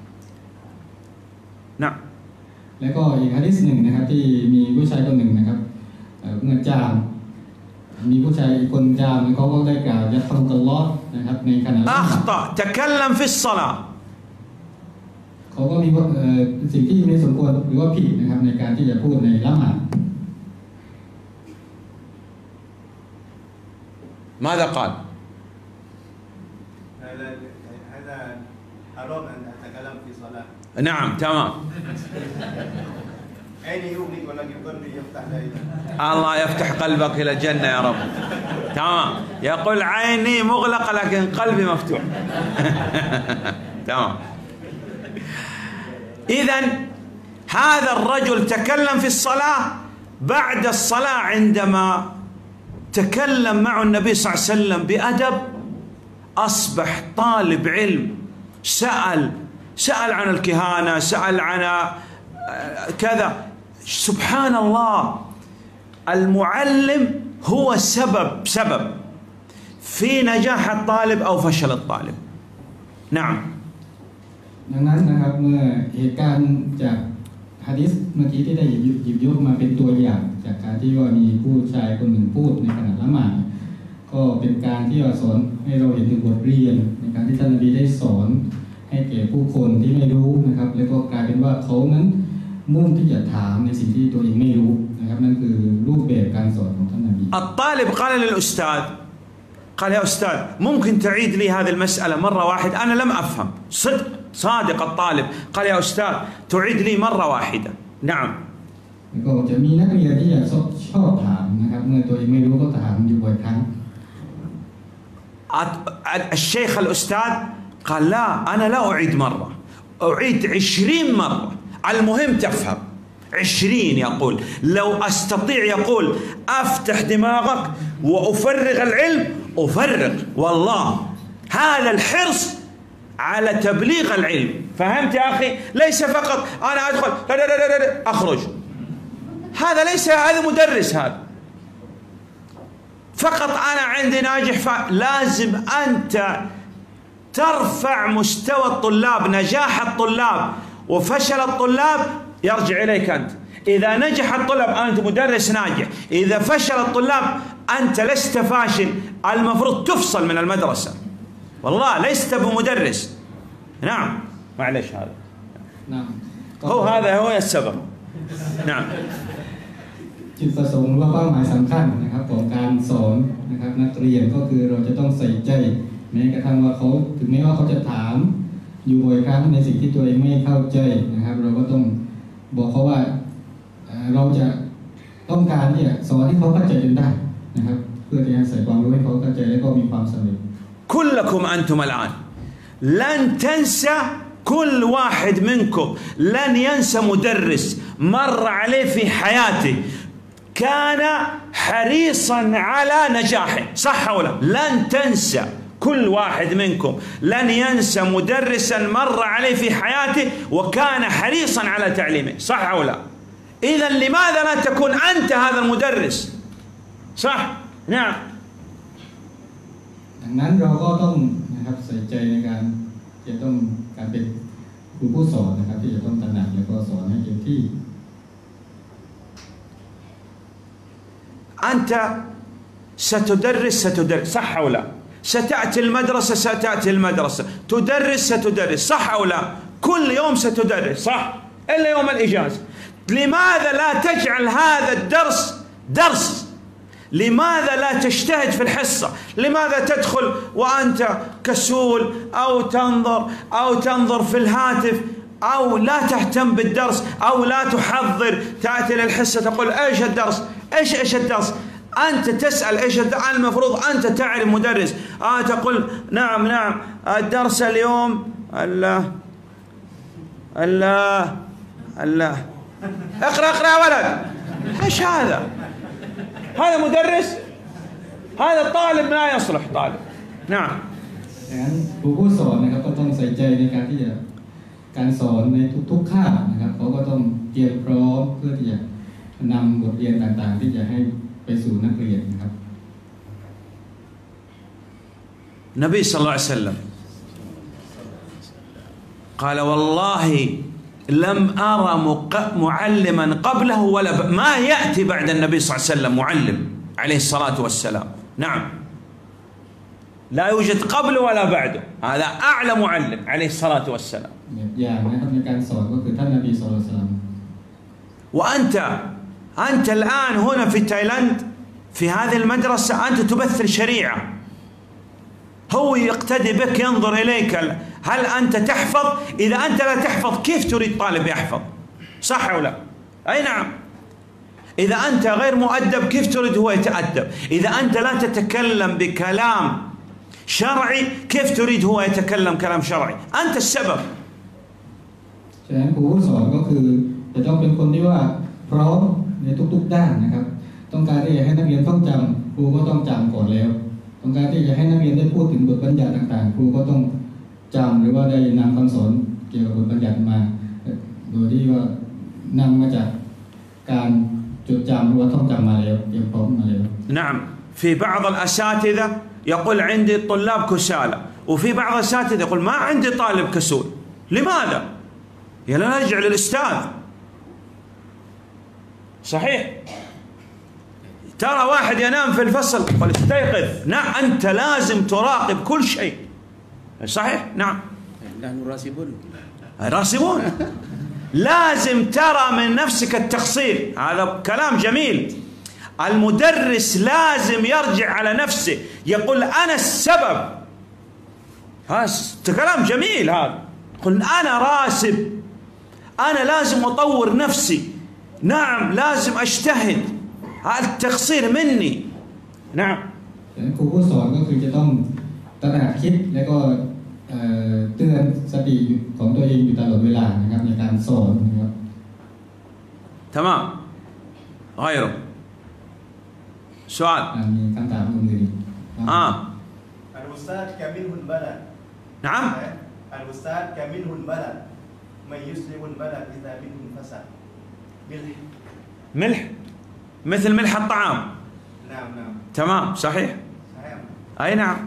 نعم แล้วก็อีกหะดีษหนึ่งนะครับที่มีผู้ชายคนหนึ่งนะครับเมื่อจามมีผู้ชายคนจามเขาก็ได้กล่าวยัดฟังกัลลอฮ์นะครับในขณะ أخطأ تكلم في الصلاة เขาก็มีสิ่งที่ไม่สมควรหรือว่าผิดนะครับในการที่จะพูดในละหมาด ماذا قال؟ هذا حرام أن أتكلم في صلاة. نعم تمام. عيني يغلق ولكن قلبي يفتح لا. الله يفتح قلبك إلى الجنة يا رب. تمام. يقول عيني مغلقة لكن قلبي مفتوح. تمام. إذن هذا الرجل تكلم في الصلاة، بعد الصلاة عندما تكلم مع النبي صلى الله عليه وسلم بأدب أصبح طالب علم، سأل عن الكهانة، سأل عن كذا. سبحان الله، المعلم هو سبب في نجاح الطالب أو فشل الطالب. نعم ดังนั้นนะครับเมื่อเหตุการณ์จากหะดีษเมื่อกี้ที่ได้หยิบยกมาเป็นตัวอย่างจากการที่ว่ามีผู้ชายคนหนึ่งพูดในขณะละหมาดก็เป็นการที่สอนให้เราเห็นถึงบทเรียนในการที่ท่านนบีได้สอนให้แก่ผู้คนที่ไม่รู้นะครับแล้วก็กลายเป็นว่าเขานั้นมุ่งที่จะถามในสิ่งที่ตัวเองไม่รู้นะครับนั่นคือรูปแบบการสอนของท่านนบี الطالب قال للأستاذ قال يا أستاذ ممكن تعيد لي هذه المسألة مرة واحدة، أنا لم أفهم. صادق الطالب قال يا أستاذ تعيد لي مرة واحدة. نعم ก็จะมีนักเรียนที่ชอบถามนะครับเมื่อตัวเองไม่รู้ก็ถามอยู่บ่อยครั้ง الشيخ الأستاذ قال لا أنا لا أعيد مرة، أعيد 20 مرة، المهم تفهم. 20 يقول لو أستطيع يقول أفتح دماغك وأفرغ العلم أفرغ، والله هذا الحرص على تبليغ العلم. فهمت يا أخي؟ ليس فقط أنا أدخل أخرج، هذا مدرس، هذا فقط أنا عندي ناجح. لازم أنت ترفع مستوى الطلاب، نجاح الطلاب وفشل الطلاب يرجع إليك أنت. إذا نجح الطلاب أنت مدرس ناجح، إذا فشل الطلاب أنت لست فاشل، المفروض تفصل من المدرسة، والله لست بمدرس. نعم معلش هذا نعم هذا هو السبب. نعم จุดประสงค์ว่าเป้าหมายสำคัญนะครับของการสอนนะครับนักเรียนก็คือเราจะต้องใส่ใจแม้กระทั่งว่าเขาถึงแม้ว่าเขาจะถามอยู่บ่อยครั้งในสิ่งที่ตัวเองไม่เข้าใจนะครับเราก็ต้องบอกเขาว่าเราจะต้องการที่จะสอนให้เขาเข้าใจจนได้นะครับเพื่อที่จะใส่ความรู้ให้เขาเข้าใจและก็มีความสำเร็จ كلكم أنتم الآن لن تنسى، كل واحد منكم لن ينسى مدرس مر عليه في حياته كان حريصا على نجاحه، صح ولا؟ لن تنسى، كل واحد منكم لن ينسى مدرسا مر عليه في حياته وكان حريصا على تعليمه، صح ولا؟ إذا لماذا لا تكون أنت هذا المدرس؟ صح؟ نعم. ดังนั้นเราก็ต้องนะครับใส่ใจในการจะต้องการเป็นครูผู้สอนนะครับที่จะต้องตระหนักแล้วก็สอนให้เต็มที่ أنت ستدرس صح أو لا؟ ستأتي المدرسة تدرس صح أو لا؟ كل يوم ستدرس صح؟ إلا يوم الإجازة. لماذا لا تجعل هذا الدرس درس؟ لماذا لا تجتهد في الحصة؟ لماذا تدخل وأنت كسول أو تنظر في الهاتف أو لا تهتم بالدرس أو لا تحضر؟ تأتي للحصة تقول إيش الدرس؟ إيش الدرس؟ أنت تسأل إيش المفروض أنت تعرف مدرس. تقول نعم الدرس اليوم الله اقرأ يا ولد. إيش هذا مدرس؟ هذا طالب لا يصلح طالب. نعم. ดังนั้นครูผู้สอนนะครับก็ต้องใส่ใจในการที่จะการสอนในทุกๆคาบนะครับเขาก็ต้องเตรียมพร้อมเพื่อที่จะนำบทเรียนต่างๆที่จะให้ไปสู่นักเรียนนะครับ النبي صلى الله عليه وسلم قال والله لم أرى معلما قبله ولا ما يأتي بعد النبي صلى الله عليه وسلم معلم عليه الصلاة والسلام. نعم لا يوجد قبله ولا بعده، هذا أعلى معلم عليه الصلاة والسلام. อย่างนะครับในการสอนก็คือท่านนบีศ็อลลัลลอฮุอะลัยฮิวะซัลลัม وأنت الآن هنا في تايلاند في هذه المدرسة أنت تمثل شريعة، هو يقتدي بك ينظر إليك. هل أنت تحفظ؟ إذا أنت لا تحفظ كيف تريد طالب يحفظ؟ صح أو لا؟ أي نعم. إذا أنت غير مؤدب كيف تريد هو يتأدب؟ إذا أنت لا تتكلم بكلام شرعي كيف تريد هو يتكلم كلام شرعي؟ أنت السبب. ฉะนั้นครูผู้สอนก็คือจะต้องเป็นคนที่ว่าพร้อมในทุกๆด้านนะครับต้องการที่จะให้นักเรียนต้องจำครูก็ต้องจำก่อนแล้วต้องการที่จะให้นักเรียนได้พูดถึงบทบัญญัติต่างๆครูก็ต้องจำหรือว่าได้นำคำสอนเกี่ยวกับบทบัญญัติมาโดยที่ว่านำมาจากการจดจำหรือว่าท่องจำมาแล้วเตรียมพร้อมมาแล้ว نعم. في بعض الأساتذة يقول عندي طلاب كسالى، وفي بعض الأساتذة يقول ما عندي طالب كسول. لماذا؟ نرجع للأستاذ. صحيح. ترى واحد ينام في الفصل قل استيقظ. نعم أنت لازم تراقب كل شيء. صحيح. نعم نحن راسبون. لازم ترى من نفسك التقصير. هذا كلام جميل. المدرس لازم يرجع على نفسه يقول أنا السبب. هذا كلام جميل. هذا قل أنا راسب، أنا لازم أطور نفسي. نعم لازم أجتهد، هذا التقصير مني. نعم. ครูผู้สอนก็คือจะต้องตระหนักคิดและก็เตือนสติของตัวเองอยู่ตลอดเวลานะครับในการสอนนะครับ تمام. غيره سؤال. มีคำถามอื่นๆ الأستاذ كمله البلد. نعم الأستاذ كمنه البلد من يسلم البلد إذا منه فسد ملح مثل ملح الطعام. نعم تمام صحيح. صحيح. أي نعم.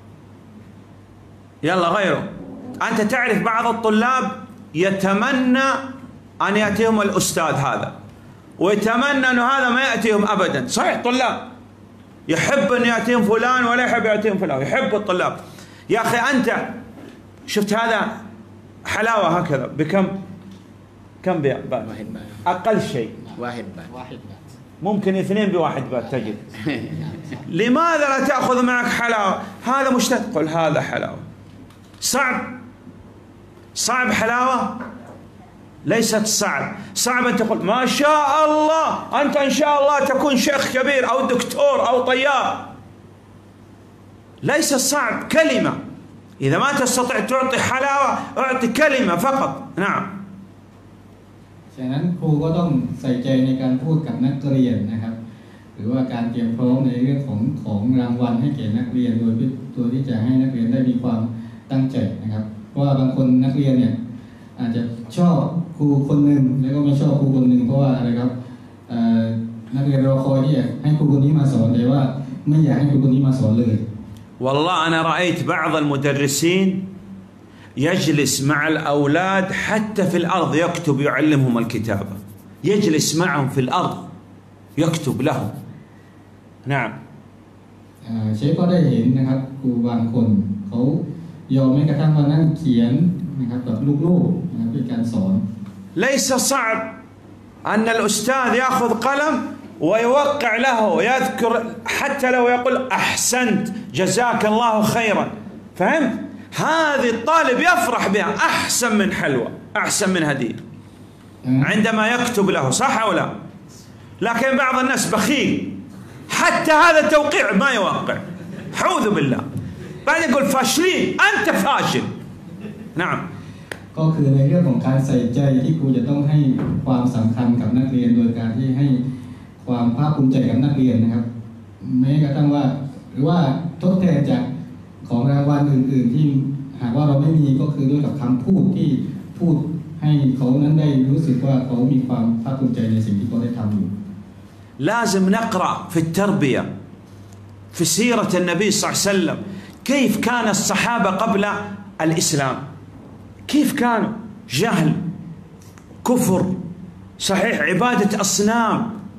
يلا غيره. أنت تعرف بعض الطلاب يتمنى أن يأتيهم الأستاذ هذا ويتمنى أنه هذا ما يأتيهم أبدا. صحيح طلاب يحب أن يأتيهم فلان ولا يحب يأتيهم فلان، يحب الطلاب. يا أخي أنت شفت هذا حلاوة هكذا بكم؟ كم بات؟ 1 بات أقل شيء 1 بات ممكن 2 ب1 بات تجد. لماذا لا تأخذ معك حلاوة؟ هذا مشتهى تقول هذا حلاوة. صعب حلاوة؟ ليست صعب أن تقول ما شاء الله أنت إن شاء الله تكون شيخ كبير أو دكتور أو طيار. ليس صعب، كلمة. إذا ما تستطيع تعطي حلاوة أعطي كلمة فقط. نعم. ฉะนั้นครูก็ต้องใส่ใจในการพูดกับนักเรียนนะครับหรือว่าการเตรียมพร้อมในเรื่องของรางวัลให้แก่นักเรียนโดยตัวที่จะให้นักเรียนได้มีความตั้งใจนะครับเพราะว่าบางคนนักเรียนเนี่ยอาจจะชอบครูคนหนึ่งแล้วก็ไม่ชอบครูคนหนึ่งเพราะว่าอะไรครับนักเรียนรอคอยที่อยากให้ครูคนนี้มาสอนแต่ว่าไม่อยากให้ครูคนนี้มาสอนเลย والله أنا رأيت بعض المدرسين يجلس مع الأولاد حتى في الأرض يكتب يعلمهم الكتابة. يجلس معهم في الأرض يكتب لهم. نعم. เชฟก็ได้เห็นนะครับครูบางคนเขายอมแม้กระทั่งมานั่งเขียนนะครับกับลูกๆนะครับด้วยการสอน ليس صعب أن الأستاذ يأخذ قلم ويوقع له يذكر حتى لو يقول أحسنت جزاك الله خيرا. فهمت؟ هذه الطالب يفرح بها أحسن من حلوة أحسن من هدية عندما يكتب له. صح أو لا؟ لكن بعض الناس بخيل حتى هذا التوقيع ما يوقع. أعوذ بالله. بعدين يقول فاشلين أنت فاشل. نعم. ก็คือในเรื่องของการใส่ใจที่ครูจะต้องให้ความสำคัญกับนักเรียนโดยการที่ให้ความภาคภูมิใจกับนักเรียนนะครับแม้กระทั่งว่าหรือว่าทดแทนจากของรางวัลอื่นๆที่หากว่าเราไม่มีก็คือด้วยกับคำพูดที่พูดให้เขานั้นได้รู้สึกว่าเขามีความภาคภูมิใจในสิ่งที่เขาได้ทำอยู่ لازم نقرأ في التربية في سيرة النبي صلى الله عليه وسلم كيف كان الصحابة قبل الإسلام، كيف كانوا جهل كفر صحيح عبادة أصنام.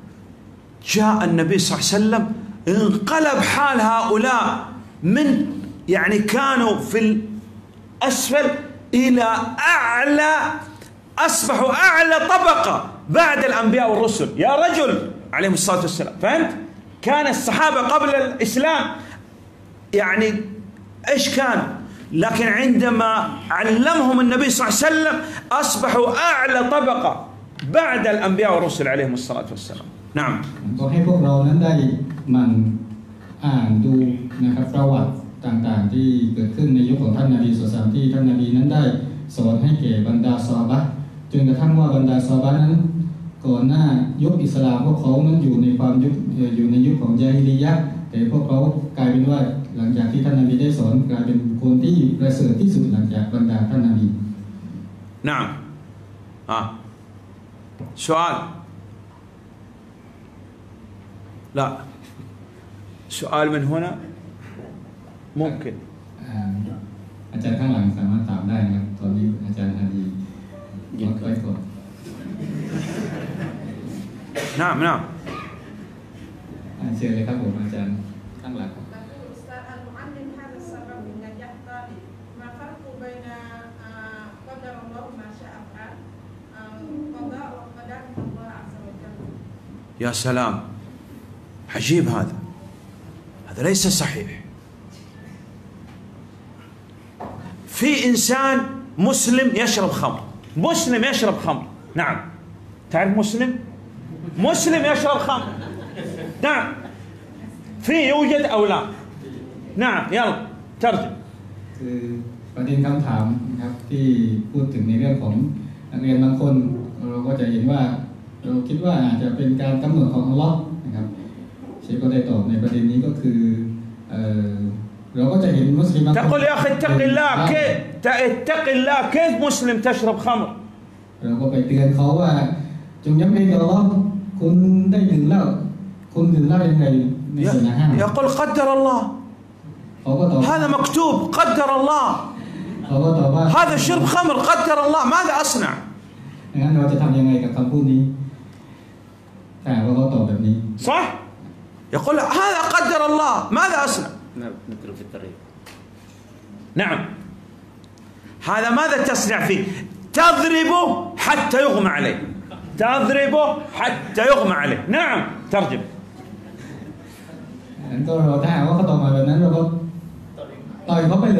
جاء النبي صلى الله عليه وسلم انقلب حال هؤلاء من يعني كانوا في الأسفل إلى أعلى، أصبحوا أعلى طبقة بعد الأنبياء والرسل. يا رجل عليهم الصلاة والسلام. فهمت؟ كان الصحابة قبل الإسلام يعني إيش كانوا؟ لكن عندما علمهم النبي صلى الله عليه وسلم أصبحوا أعلى طبقة بعد الأنبياء والرسل عليهم الصلاة والسلام. نعم. ก็ให้พวกเรานั้นได้มันอ่านดูนะครับประวัติต่างๆที่เกิดขึ้นในยุคของท่านนบีสุลต่านที่ท่านนบีนั้นได้สอนให้แก่บรรดาซอฮาบะห์จนกระทั่งว่าบรรดาซอฮาบะห์นั้นก่อนหน้ายุคอิสลามพวกเขานั้นอยู่ในยุคของญาฮิลิยะห์แต่พวกเขากลายเป็นว่าหลังจากที่ท่านนบีได้สอนกลายเป็นคนที่ประเสริฐที่สุดหลังจากบรรดาท่านนบี نعم. سؤال. لا سؤال من هنا ممكن. อาจารย์ข้างหลังสามารถถามได้นะครับตอนนี้อาจารย์ฮาดียืนไว้ก่อน نعم نعم. เชิญเลยครับผมอาจารย์ข้างหลัง يا سلام عجيب هذا ليس صحيح. في إنسان مسلم يشرب خمر. نعم تعرف مسلم يشرب خمر. نعم في يوجد أو لا؟ نعم يلا ترجم. คือประเด็นคำถามนะครับที่พูดถึงในเรื่องของนักเรียนบางคนเราก็จะเห็นว่าเราคิดว่าอาจจะเป็นการกำหนดของอัลเลาะห์นะครับเชฟก็ได้ตอบในประเด็นนี้ก็คือเราก็จะเห็นมุสลิม تقول يا أخي اتق الله كيف اتق الله كيف مسلم تشرب خمر เราก็ไปเตือนเขาว่าจงย้ำเกรงต่ออัลเลาะห์คุณได้ดื่มเหล้าคุณดื่มเหล้ายังไงในศีลห้า يقول قدر الله هذا مكتوب قدر الله هذا شرب خمر قدر الله ماذا أصنع งั้นเราจะทำยังไงกับคำพูดนี้แต่ว่าเขาตอบแบบนี้ صح يقول هذا قدر الله ماذا أصنع نترك في الطريق نعم هذا ماذا تصنع فيه تضربه حتى يغمى عليه تضربه حتى يغمى عليه نعم ترجم งั้นก็เราถ้าหากว่าเขาตอบมาแบบนั้นเราก็ต่อยเขาไปเลย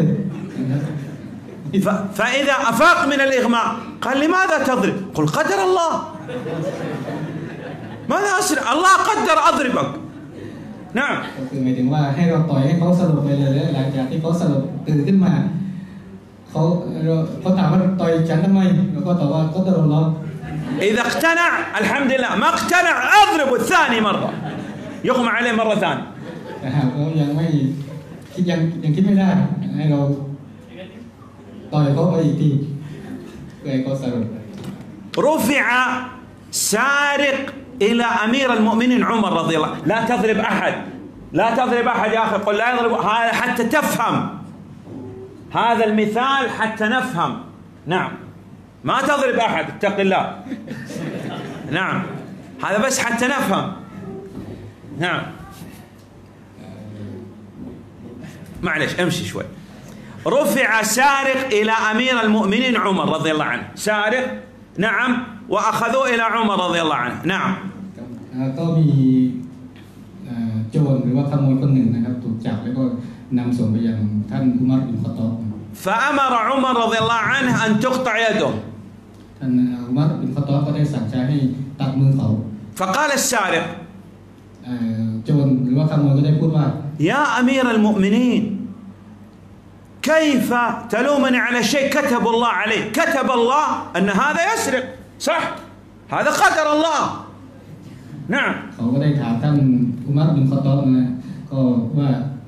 فإذا أفاق من الإغماء قال لماذا تضرب قل قدر الله ماذا أصنع الله قدر أضربك نعم ก็คือหมายถึงว่าให้เราต่อยให้เขาสลบไปเลยแล้วหลังจากที่เขาสลบตื่นขึ้นมาเขาถามว่าต่อยฉันทำไมเราก็ตอบว่าก็ตลอดเรา إذا اقتنع الحمد لله ما اقتنع أضرب الثاني مرة يغمى عليه مرة ثانية แต่หากเขายังไม่คิดยังคิดไม่ได้ให้เราต่อยเขาไปอีกทีเพื่อให้เขาสลบ رفع سارق إلى أمير المؤمنين عمر رضي الله لا تضرب أحد لا تضرب أحد يا أخي قل لا يضرب هذا حتى تفهم هذا المثال حتى نفهم نعم ما تضرب أحد اتق الله نعم هذا بس حتى نفهم نعم معلش امشي شوي رفع سارق إلى أمير المؤمنين عمر رضي الله عنه سارق نعم وأخذوه إلى عمر رضي الله عنه نعم ก็มีโจรหรือว่าขโมยคนหนึ่งนะครับถูกจับแล้วก็นำส่งไปยังท่านอุมัรบินค็อฏฏอบ فأمر عمر رضي الله عنه أن تقطع يده ท่านอุมัรบินค็อฏฏอบก็ได้สั่งใช้ให้ตัดมือเขา فقال السارق โจรหรือว่าขโมยก็ได้พูดว่า يا أمير المؤمنين كيف تلومني على شيء كتب الله عليه كتب الله أن هذا يسرق صح هذا قدر الله نعم เขาก็ได้ถามท่านอุมัรบินค็อฏฏอบนะก็ว่า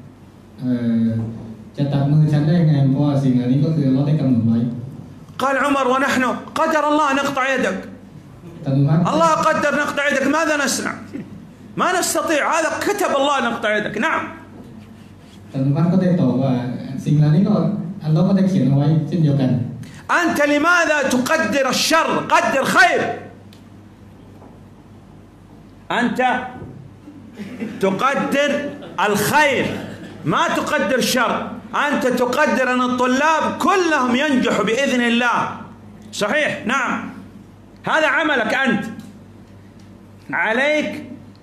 จะตัดมือฉันได้ไงเพราะว่าสิ่งเหล่านี้ก็คือเราได้กำหนดไว้ قال عمر ونحن قدر الله نقطع يدك الله قدر نقطع يدك ماذا نصنع ما نستطيع هذا كتب الله نقطع يدك نعم ท่านอุมัรก็ได้ตอบว่าสิ่งเหล่านี้ก็อัลเลาะห์ก็ได้เขียนเอาไว้เช่นเดียวกัน أنت لماذا تقدر الشر قدر خير أنت تقدر الخير ما تقدر الشر أنت تقدر أن الطلاب كلهم ينجحوا بإذن الله صحيح نعم هذا عملك أنت عليك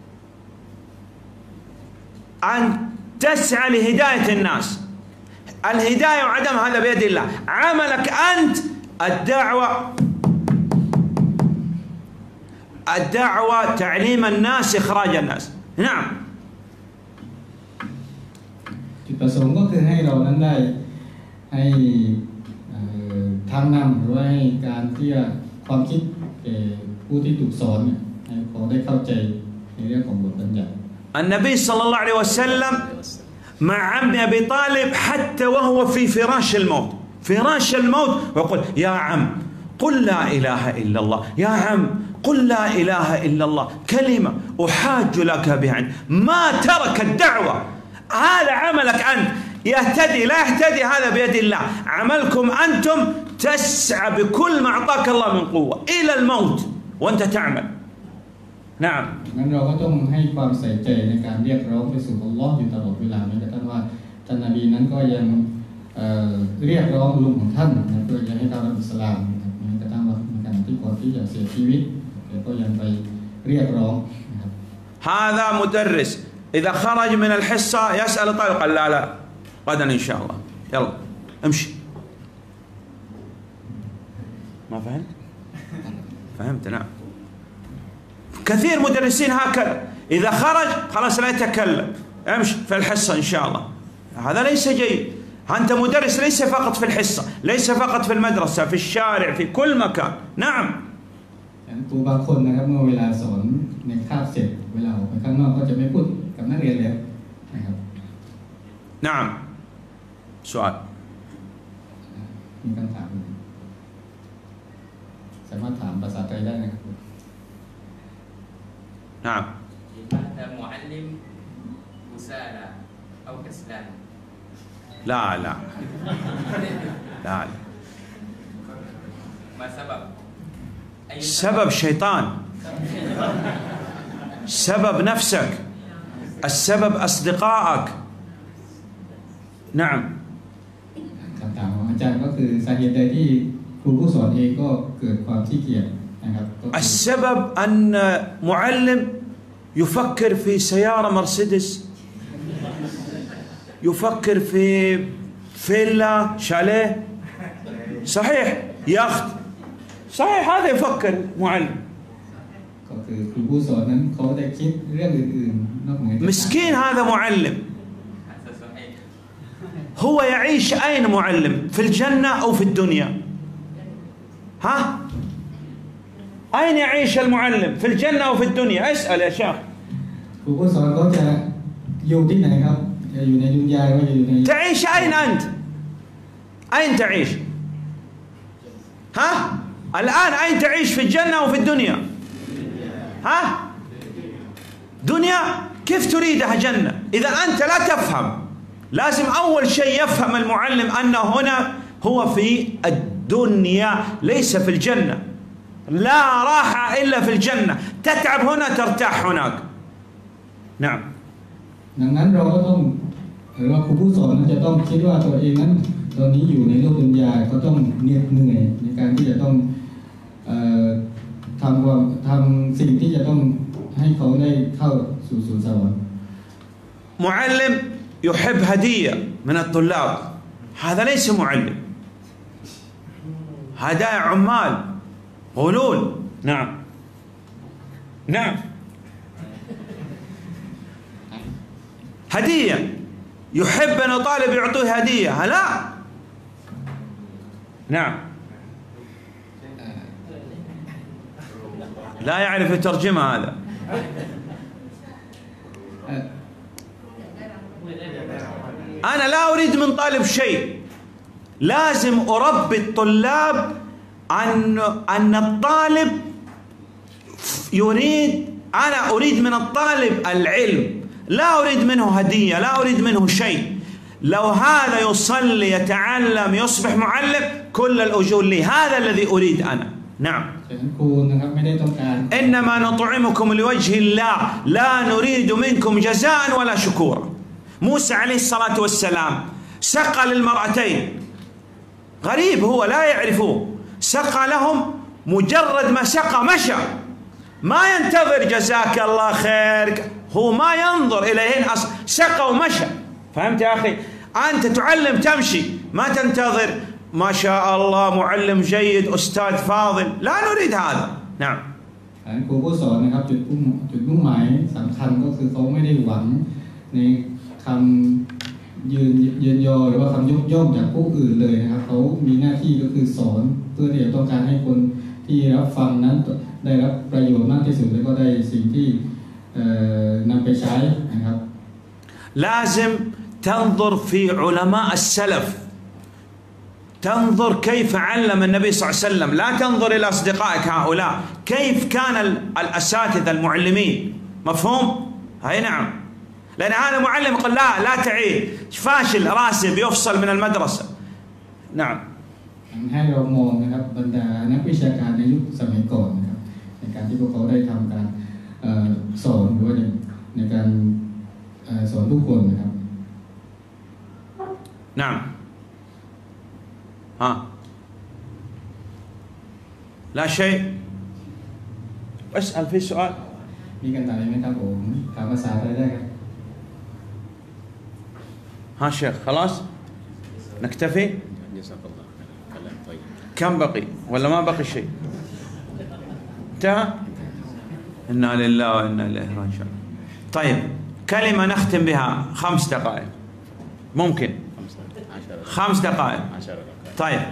أن تسعى لهداية الناس الهداية وعدم هذا بيد الله عملك أنت الدعوة تعليم الناس إخراج الناس نعم จุดประสงค์ก็คือให้เรานั้นได้ให้ทางนำหรือว่าให้การที่ความคิดผู้ที่ถูกสอนเนี่ยให้เขาได้เข้าใจในเรื่องของบทบัญญัติ النبي صلى الله عليه وسلم مع عم أبي طالب حتى وهو في فراش الموت ويقول يا عم قل لا إله إلا الله يا عم قل لا إله إلا الله كلمة أحاج لك بها ما ترك الدعوة هذا عملك أنت يهتدي لا يهتدي هذا بيد الله عملكم أنتم تسعى بكل ما أعطاك الله من قوة إلى الموت وأنت تعمل نعم งั้นเราก็ต้องให้ความใส่ใจในการเรียกร้องไปสู่อัลลอฮ์อยู่ตลอดเวลาแม้กระทั่งว่าท่านนบีนั้นก็ยังเรียกร้องลุงของท่านเพื่อจะให้เข้ารับอิสลามแม้กระทั่งว่าในขณะที่ก่อนที่จะเสียชีวิตก็ยังไปเรียกร้องนะครับ هذا مدرس إذا خرج من الحصة يسأل الطالب قال لا غدا إن شاء الله يلا امشي ما فهمت؟ فهمت نعم كثير مدرسين هكذا إذا خرج خلاص لا يتكلم امشي في الحصة إن شاء الله هذا ليس جيد أنت مدرس ليس فقط في الحصة ليس فقط في المدرسة في الشارع في كل مكان نعم ครูบางคนนะครับเมื่อเวลาสอนในคาบเสร็จเวลาออกไปข้างนอกก็จะไม่พูดกับนักเรียนแล้วนะครับ نعم سؤال มีคำถามไหมสามารถถามภาษาไทยได้นะครับ نعم لماذا معلم مسالم أو كسلان؟ لا لا لا ما سبب؟ السبب شيطان سبب نفسك السبب أصدقائك نعم คำถามของอาจารย์ก็คือสาเหตุใดที่ครูผู้สอนเองก็เกิดความขี้เกียจนะครับ السبب أن معلم يفكر في سيارة مرسيدس يفكر في فيلا شاليه صحيح يخت صحيح هذا يفكر معلم ก็คือครูผู้สอนนั้นเขาได้คิดเรื่องอื่นๆนอกเหนือจาก مسكين هذا معلم هذا صحيح. هو يعيش أين معلم في الجنة أو في الدنيا ها أين يعيش المعلم في الجنة أو في الدنيا اسأل يا شيخ ครูผู้สอนเขาจะอยู่ที่ไหนครับจะอยู่ในดุนยาหรือว่าจะอยู่ใน تعيش أين أنت أين تعيش ها الآن أين تعيش في الجنة أو في الدنيا ها دنيا كيف تريدها جنة إذا أنت لا تفهم لازم أول شيء يفهم المعلم أنه هنا هو في الدنيا ليس في الجنة لا راحة إلا في الجنة تتعب هنا ترتاح هناك نعم ดังนั้นเราก็ต้องหรือว่าครูผู้สอนนั้นจะต้องคิดว่าตัวเองนั้นตอนนี้อยู่ในโลกดุนยาก็ต้องเหนื่อยในการที่จะต้องทำสิ่งที่จะต้องให้เขาได้เข้าสู่สวรรค์ معلم يحب هدية من الطلاب هذا ليس معلم هدايا عمال غلول نعم نعم هدية يحب أن طالب يعطيه هدية لا نعم لا يعرف يترجمها هذا أنا لا أريد من طالب شيء لازم أربي الطلاب أن الطالب يريد أنا أريد من الطالب العلم لا أريد منه هدية لا أريد منه شيء لو هذا يصلي يتعلم يصبح معلم كل الأجور لي هذا الذي أريد أنا نعم ฉะนั้นครูนะครับไม่ได้ต้องการ إنما نطعمكم لوجه الله لا نريد منكم جزاء ولا شكورا موسى عليه الصلاة والسلام سقى للمرأتين غريب هو لا يعرفوه سقى لهم مجرد ما سقى مشى ما ينتظر جزاك الله خير هو ما ينظر إليهن سقى ومشى فهمت يا أخي أنت تعلم تمشي ما تنتظر ما شاء الله معلم جيد أستاذ فاضل لا نريد هذا نعم ครูผู้สอนนะครับจุดมุ่งหมายสำคัญก็คือเขาไม่ได้หวังในคำยืนยอหรือว่าคำยกย่องจากผู้อื่นเลยนะครับเขามีหน้าที่ก็คือสอนเพื่อที่จะต้องการให้คนที่รับฟังนั้นได้รับประโยชน์มากที่สุดแล้วก็ได้สิ่งที่นำไปใช้นะครับ لازم تنظر في علماء السلف تنظر كيف علم النبي صلى الله عليه وسلم لا تنظر إلى أصدقائك هؤلاء كيف كان الأساتذة المعلمين مفهوم؟ هاي نعم لأن هذا معلم يقول لا تعيد فاشل راسب يفصل من المدرسة نعم ให้เรามองนะครับบรรดานักวิชาการในยุคสมัยก่อนนะครับในการที่พวกเขาได้ทำการสอนหรือว่าในการสอนทุกคนนะครับ نعم ها لا شيء اسأل في سؤال มีกันต่อไหมครับผมถามภาษาไทยได้ครับ ها شيخ خلاص نكتفي جزاك الله خير كلام طيب كم بقي ولا ما بقي شيء انتهى إنا لله وإنا إليه راجعون طيب كلمة نختم بها 5 دقائق ممكن 5 دقائق 10 دقائق طيب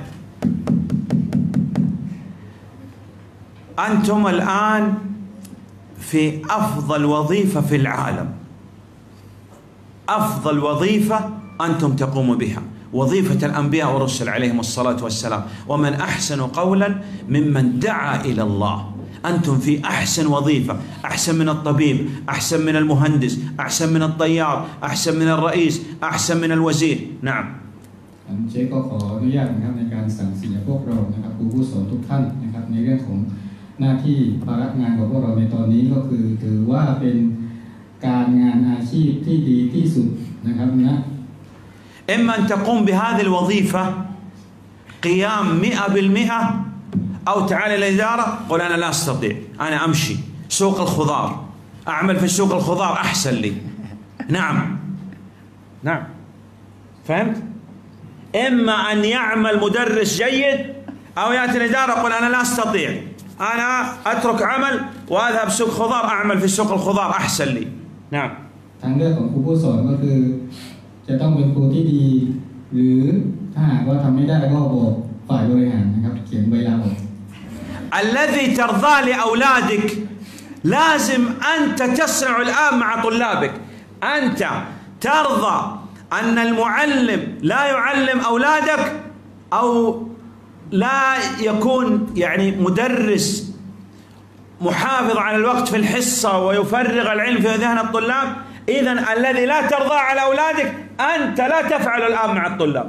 أنتم الآن في أفضل وظيفة في العالم أفضل وظيفة أنتم تقوموا بها وظيفة الأنبياء والرسل عليهم الصلاة والسلام. ومن أحسن قولا ممن دعا إلى الله. أنتم في أحسن وظيفة، أحسن من الطبيب، أحسن من المهندس، أحسن من الطيار، أحسن من الرئيس، أحسن من الوزير. نعم. เชคก็ขออนุญาตนะครับในการสั่งเสียพวกเรานะครับครูผู้สอนทุกท่านนะครับในเรื่องของหน้าที่ภาระงานของพวกเราในตอนนี้ก็คือถือว่าเป็นการงานอาชีพที่ดีที่สุดนะครับนะ إما أن تقوم بهذه الوظيفة قيام 100% أو تعال الإدارة قل أنا لا أستطيع، أنا أمشي سوق الخضار، أعمل في سوق الخضار أحسن لي. نعم نعم، فهمت؟ إما أن يعمل مدرس جيد أو يأتي الإدارة قل أنا لا أستطيع، أنا أترك عمل وأذهب سوق خضار، أعمل في سوق الخضار أحسن لي. نعم. ทางเลือกของครูผู้สอนก็คือจะต้องเป็นครูที่ดีหรือถ้าหากว่าทำไม่ได้ก็บอกฝ่ายบริหารนะครับเขียนใบลาออก الذي ترضى لأولادك لازم أنت تصنع الآن مع طلابك. أنت ترضى أن المعلم لا يعلم أولادك أو لا يكون يعني مدرس محافظ على الوقت في الحصة ويفرغ العلم في ذهن الطلاب. إذن الذي لا ترضى على أولادك أنت لا تفعل الآن مع الطلاب.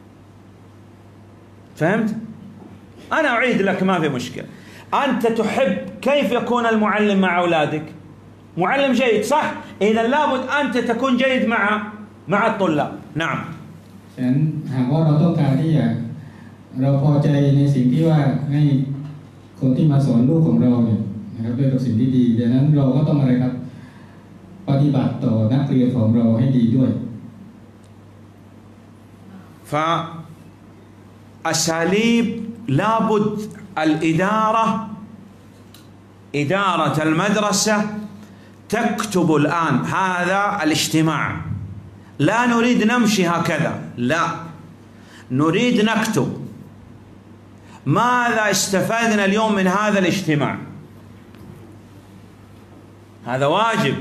فهمت؟ أنا أعيد لك ما في مشكلة. أنت تحب كيف يكون المعلم مع أولادك؟ معلم جيد صح؟ إذا لابد أنت تكون جيد مع الطلاب. نعم. ฉะนั้นหากว่าเราต้องการที่จะเราพอใจในสิ่งที่ว่าให้คนที่มาสอนลูกของเราเนี่ยนะครับด้วยกับสิ่งที่ดีดังนั้นเราก็ต้องอะไรครับปฏิบัติต่อนักเรียนของเราให้ดีด้วย فأساليب لابد الإدارة، إدارة المدرسة تكتب الآن هذا الاجتماع. لا نريد نمشي هكذا، لا نريد نكتب ماذا استفدنا اليوم من هذا الاجتماع. هذا واجب.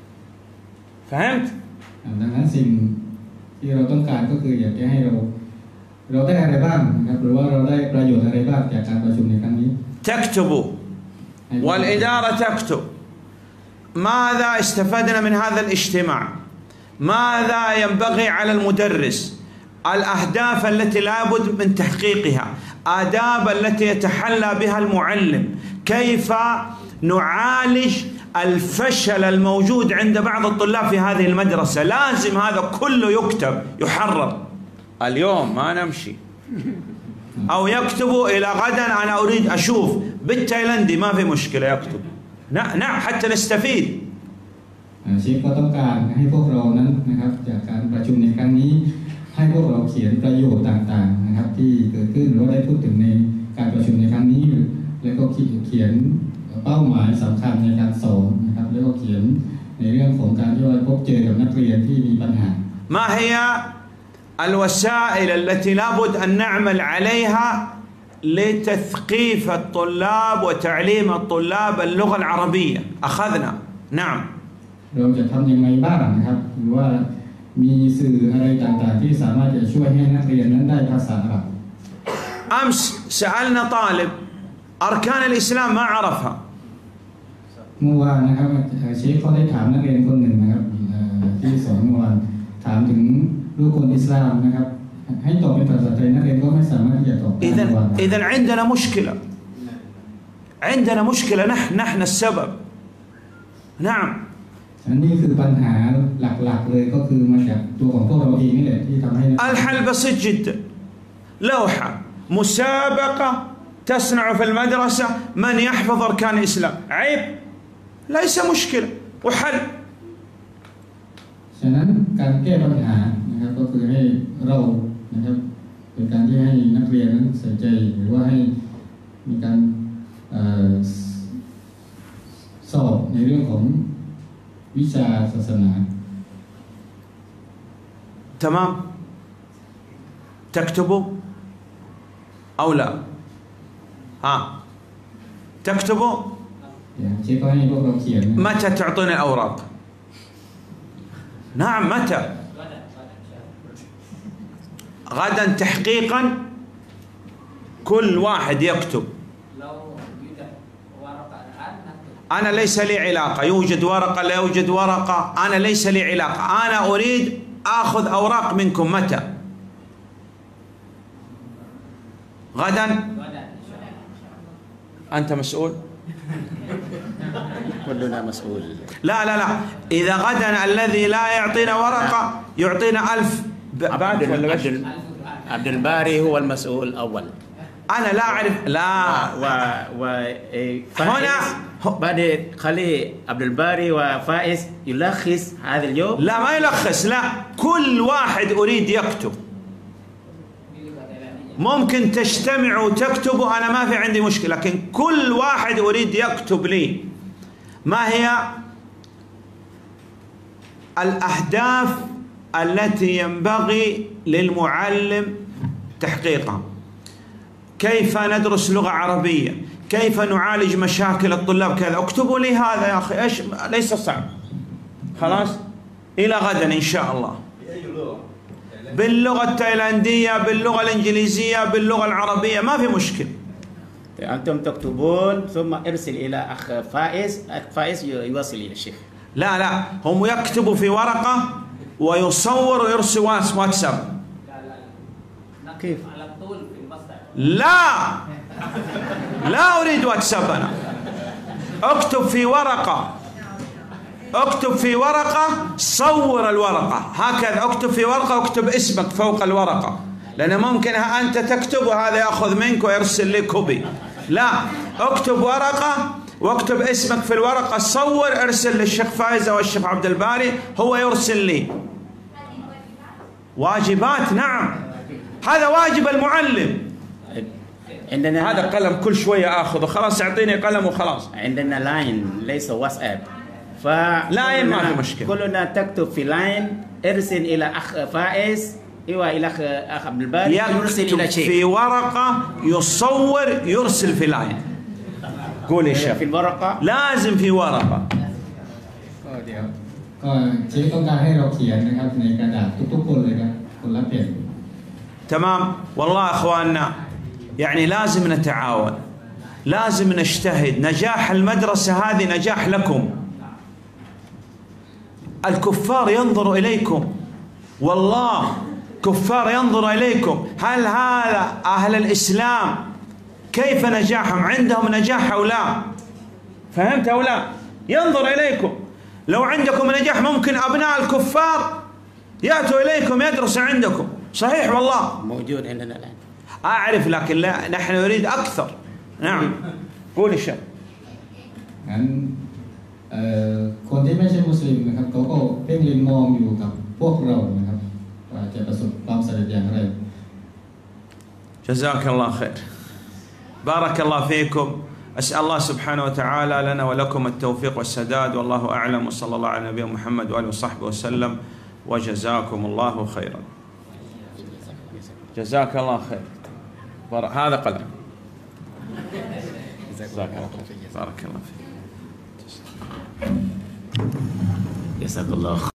فهمت؟ ดังนั้นสิ่งที่เราต้องการก็คืออยากจะให้เราได้อะไรบ้างนะครับหรือว่าเราได้ประโยชน์อะไรบ้างจากการประชุมในครั้งนี้ تكتبوا والإدارة تكتب ماذا استفدنا من هذا الاجتماع، ماذا ينبغي على المدرس، الأهداف التي لابد من تحقيقها، آداب التي يتحلى بها المعلم، كيف نعالج الفشل الموجود عند بعض الطلاب في هذه المدرسة. لازم هذا كله يكتب يحرر. اليوم ما نمشي أو يكتبوا إلى غدا أنا أريد أشوف بالتايلندي ما في مشكلة يكتب. نعم حتى نستفيد. เชฟก็ต้องการให้พวกเรานั้นนะครับจากการประชุมในครั้งนี้ให้พวกเราเขียนประโยชน์ต่างๆนะครับที่เกิดขึ้นหรือว่าได้พูดถึงในการประชุมในครั้งนี้แล้วก็เขียนเป้าหมายสำคัญในการสอนนะครับแล้วก็เขียนในเรื่องของการที่เราพบเจอกับนักเรียนที่มีปัญหา ما هي الوسائل التي لابد أن نعمل عليها لتثقيف الطلاب وتعليم الطلاب اللغة العربية؟ أخذنا. نعم. เราจะทำยังไงบ้างนะครับหรือว่ามีสื่ออะไรต่างๆที่สามารถจะช่วยให้นักเรียนนั้นได้ภาษาอาหรับ أمس سألنا طالب أركان الإسلام ما عرفها. เมื่อวานนะครับเชฟเขาได้ถามนักเรียนคนหนึ่งนะครับที่สอนเมื่อวานถามถึงรูกลอิสลามนะครับให้ตอบเป็นภาษาไทยนักเรียนก็ไม่สามารถที่จะตอบได้ إذن عندنا مشكلة، عندنا مشكلة نحن السبب. نعم. อันนี้คือปัญหาหลักๆเลยก็คือมาจากตัวของพวกเราเองนี่แหละที่ทำให้ الحل بسيط جدا، لوحة مسابقة تصنع في المدرسة من يحفظ أركان الإسلام. عيب، ليس مشكلة وحل. ฉะนั้นการแก้ปัญหานะครับก็คือให้เรานะครับเป็นการที่ให้นักเรียนนั้นใส่ใจหรือว่าให้มีการสอบในเรื่องของวิชาศาสนา تمام. تكتبوا أو لا؟ تكتبوا. เชฟก็ให้พวกเราเขียน متى تعطوني الأوراق؟ نعم متى؟ غدا تحقيقا كل واحد يكتب. أنا ليس لي علاقة، يوجد ورقة لا يوجد ورقة، أنا ليس لي علاقة. أنا أريد آخذ أوراق منكم متى؟ غدا. أنت مسؤول؟ كلنا مسؤول. لا إذا غدا الذي لا يعطينا ورقة يعطينا 1000 بات ولا بش؟ عبد الباري هو المسؤول الأول. أنا لا أعرف. لا هنا بعد خلي عبد الباري وفائز يلخص هذا اليوم. لا ما يلخص، لا كل واحد أريد يكتب. ممكن تجتمعوا وتكتبوا، أنا ما في عندي مشكلة، لكن كل واحد أريد يكتب لي ما هي الأهداف التي ينبغي للمعلم تحقيقها. كيف ندرس لغة عربية، كيف نعالج مشاكل الطلاب، كذا. اكتبوا لي هذا يا أخي، إيش ليس صعب. خلاص إلى غدا إن شاء الله. باللغة التايلاندية، باللغة الإنجليزية، باللغة العربية، ما في مشكلة. أنتم تكتبون ثم ارسل إلى أخ فائز، أخ فائز يوصل إلى الشيخ. لا هم يكتبوا في ورقة ويصور ويرسل واتساب. كيف؟ لا أريد واتساب. أنا اكتب في ورقة، صور الورقة هكذا، اكتب في ورقة واكتب اسمك فوق الورقة، لأن ممكن أنت تكتب وهذا يأخذ منك ويرسل لي كوبي. لا، اكتب ورقة واكتب اسمك في الورقة، صور ارسل للشيخ فايز أو الشيخ عبد الباري، هو يرسل لي. واجبات، نعم، هذا واجب المعلم. عندنا هذا قلم كل شوية آخذه، خلاص اعطيني قلم وخلاص. عندنا لاين ليس واتساب، لاين ما في مشكلة. كلنا تكتب في لاين، ارسل إلى أخ فائز إلى أخ عبد الباري، يرسل إلى شيخ في ورقة، يصور يرسل في لاين. قول يا شيخ. في الورقة لازم في ورقة. ก็เช็คต้องการให้เราเขียนนะครับในกระดาษทุกๆคนเลยครับคนละแผ่น تمام. والله اخواننا يعني لازم نتعاون، لازم نجتهد. نجاح المدرسة هذه نجاح لكم. الكفار ينظر إليكم، والله كفار ينظر إليكم. هل هذا أهل الإسلام كيف نجاحهم؟ عندهم نجاح أو لا؟ فهمت أو لا؟ ينظر إليكم. لو عندكم نجاح ممكن أبناء الكفار يأتوا إليكم يدرسوا عندكم. صحيح والله موجود عندنا الآن. أعرف، لكن لا، نحن نريد أكثر. نعم. قول الشيخ. งั้นคนที่ไม่ใช่มุสลิมนะครับเขาก็เพ่งเล็งมองอยู่กับพวกเรานะครับว่าจะประสบความสำเร็จอย่างไร جزاك الله خير، بارك الله فيكم. أسأل الله سبحانه وتعالى لنا ولكم التوفيق والسداد، والله أعلم، وصلى الله على نبينا محمد وآله وصحبه وسلم، وجزاكم الله خيرا. جزاك الله خير. هذا قلم. جزاك الله خير. بارك الله فيك. جزاك الله خير.